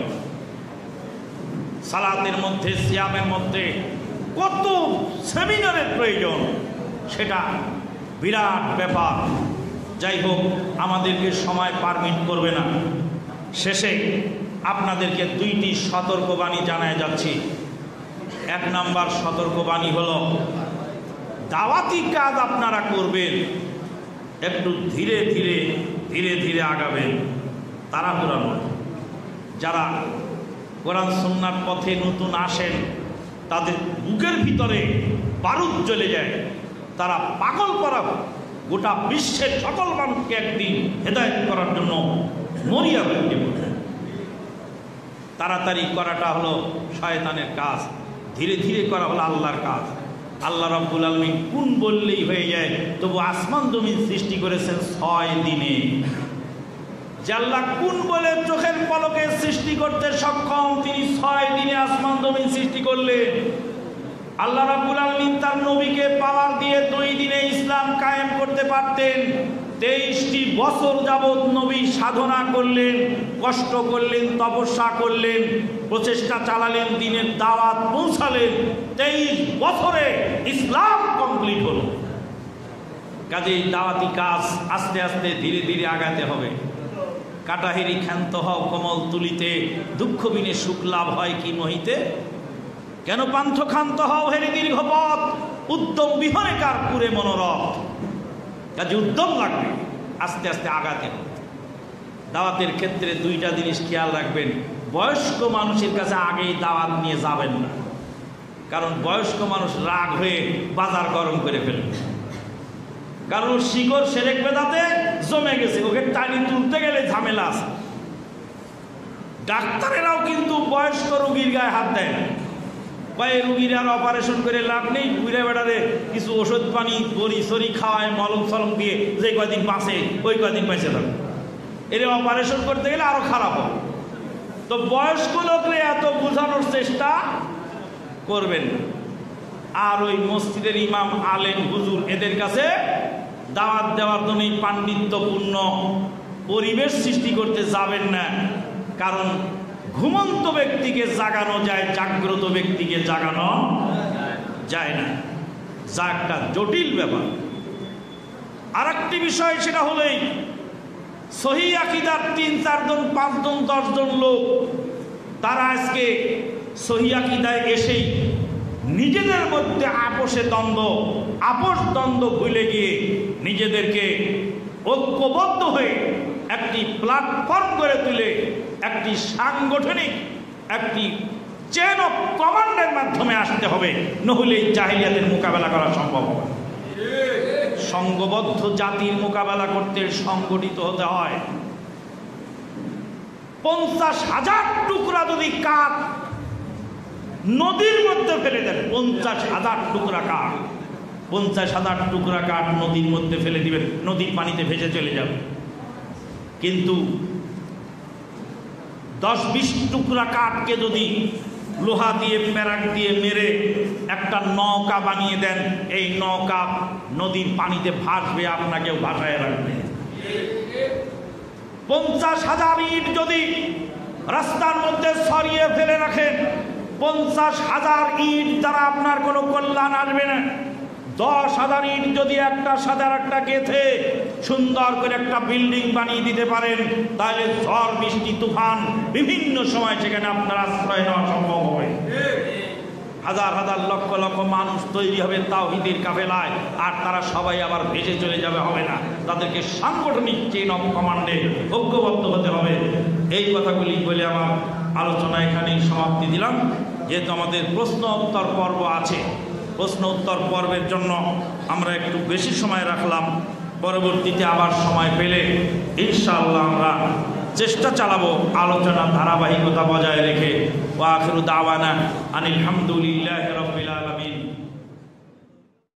সালাতের মধ্যে সিয়ামের মধ্যে কত সেমিনারের প্রয়োজন সেটা বিরাট ব্যাপার যাই হোক আমাদেরকে সময় পারমিট করবে না শেষে আপনাদেরকে দুইটি সতর্কবাণী জানায় যাচ্ছি এক নাম্বার সতর্কবাণী হলো দাওয়াতি কাজ আপনারা করবেন একটু ধীরে ধীরে ধীরে ধীরে আগাবেন তাড়াহুড়া নয় যারা কোরআন সুন্নাহর পথে নতুন আসেন তাদের বুকের ভিতরে বারুদ জ্বলে যায়, তারা পাগল করা গোটা বিশ্বের সকল মানুষকে একদিন হেদায়েত করার জন্য মরিয়া হয়ে পড়ে। তাড়াতাড়ি করাটা হলো শয়তানের কাজ, ধীরে ধীরে করা হলো আল্লাহর কাজ। আল্লাহ রাব্বুল আলামিন কোন বললেই হয়ে যায়, তবু আসমান জমিন সৃষ্টি করেছেন ছয় দিনে। যে আল্লাহ কোন বলে চোখের পলকে সৃষ্টি করতে সক্ষম, তিনি ছয় দিনে আসমান জমিন সৃষ্টি করলেন। আল্লাহ রাব্বুল আলামিন তার নবীকে পাওয়ার দিয়ে দুই দিনে ইসলাম কায়েম করতে পারতেন। তেইশটি বছর যাবৎ নবী সাধনা করলেন, কষ্ট করলেন, তপস্যা করলেন, প্রচেষ্টা চালালেন, দিনের দাওয়াত পৌঁছালেন। তেইশ বছরে ইসলাম কমপ্লিট হলো। কাজেই দাওয়াতি কাজ আস্তে আস্তে ধীরে ধীরে আগাতে হবে। কাটাহেরি ক্ষান্ত হও কমল তুলিতে, দুঃখ বিনে সুখ লাভ হয় কি মহিতে। কেন পান্থ ক্ষান্ত হও হেরি দীর্ঘ পথ, উদ্যম বিহনে কার পুরে মনোরথ। কাজে উদ্যম লাগবে, আস্তে আস্তে আগাতে হবে। দাওয়াতের ক্ষেত্রে দুইটা জিনিস খেয়াল রাখবেন। বয়স্ক মানুষের কাছে আগেই দাওয়াত নিয়ে যাবেন না, কারণ বয়স্ক মানুষ রাগ হয়ে বাজার গরম করে ফেলবে। কারণ শিকড় সেরেক বেদাতে জমে গেছে, ওকে টানি তুলতে গেলে ঝামেলা আছে। ডাক্তারেরাও কিন্তু বয়স্ক রোগীর গায়ে হাত দেয় না, পায়ে রুগীর আর অপারেশন করে লাভ নেই। বুড়ে বেড়ারে কিছু ওষুধ পানি বড়ি সরি খাওয়ায়, মলম সলম দিয়ে যে কয়দিন বাঁচে ওই কয়দিন বেঁচে থাকে। এর অপারেশন করতে গেলে আরো খারাপ হবে। তো বয়স্ক লোকরে এত বোঝানোর চেষ্টা করবেন। আর ওই মসজিদের ইমাম, আলেম, হুজুর এদের কাছে দাওয়াত দেওয়ার জন্য পাণ্ডিত্যপূর্ণ পরিবেশ সৃষ্টি করতে যাবেন না, কারণ ঘুমন্ত ব্যক্তিকে জাগানো যায়, জাগ্রত ব্যক্তিকে জাগানো যায় না, যা একটা জটিল ব্যাপার। আর একটি বিষয়, সেটা হলেই সহিহ আকীদার তিন চারজন পাঁচজন দশজন লোক তারা আজকে সহিহ আকীদায় এসেই নিজেদের মধ্যে আপোষে দ্বন্দ্ব, আপোষ দ্বন্দ্ব ভুলে গিয়ে নিজেদেরকে ঐক্যবদ্ধ হয়ে একটি প্ল্যাটফর্ম করে তুলে একটি সাংগঠনিক একটি চেন অফ কমান্ডের মাধ্যমে আসতে হবে, নইলে জাহিলিয়াতের মোকাবেলা করা সম্ভব হবে। সংঘবদ্ধ জাতির মোকাবেলা করতে সংগঠিত হতে হয়। পঞ্চাশ হাজার টুকরা যদি কাঠ নদীর মধ্যে ফেলে দেন, পঞ্চাশ হাজার টুকরা কাঠ পঞ্চাশ হাজার টুকরা কাঠ নদীর মধ্যে ফেলে দিবেন, নদীর পানিতে ভেসে চলে যাবে। কিন্তু দশ বিশ টুকরা কাঠকে যদি লোহা দিয়ে প্যারাক দিয়ে মেরে একটা নৌকা বানিয়ে দেন, এই নৌকা নদীর পানিতে ভাসবে, আপনাকেও ভাসায় রাখবে। পঞ্চাশ হাজার ইট যদি রাস্তার মধ্যে সরিয়ে ফেলে রাখেন, পঞ্চাশ হাজার ইট দ্বারা আপনার কোনো কল্যাণ আসবে না। দশ হাজার ইট যদি একটা সাথে আর একটা গেঁথে সুন্দর করে একটা বিল্ডিং বানিয়ে দিতে পারেন, তাহলে ঝড় বৃষ্টি তুফান বিভিন্ন সময় সেখানে আপনার আশ্রয় নেওয়া সম্ভব হবে। হাজার হাজার লক্ষ লক্ষ মানুষ তৈরি হবে তাওহীদের কাফেলায়, আর তারা সবাই আবার ভেসে চলে যাবে হবে না, তাদেরকে সাংগঠনিক চেইন অফ কমান্ডে ঐক্যবদ্ধ হতে হবে। এই কথাগুলি বলে আমার আলোচনা এখানেই সমাপ্তি দিলাম। যেহেতু আমাদের প্রশ্ন উত্তর পর্ব আছে, প্রশ্ন উত্তর পর্বের জন্য আমরা একটু বেশি সময় রাখলাম। পরবর্তীতে আবার সময় পেলে ইনশাআল্লাহ আমরা চেষ্টা চালাবো আলোচনা ধারাবাহিকতা বজায় রেখে। ওয়া আখিরু দাওয়ানা আনিল হামদুলিল্লাহি রাব্বিল আলামিন।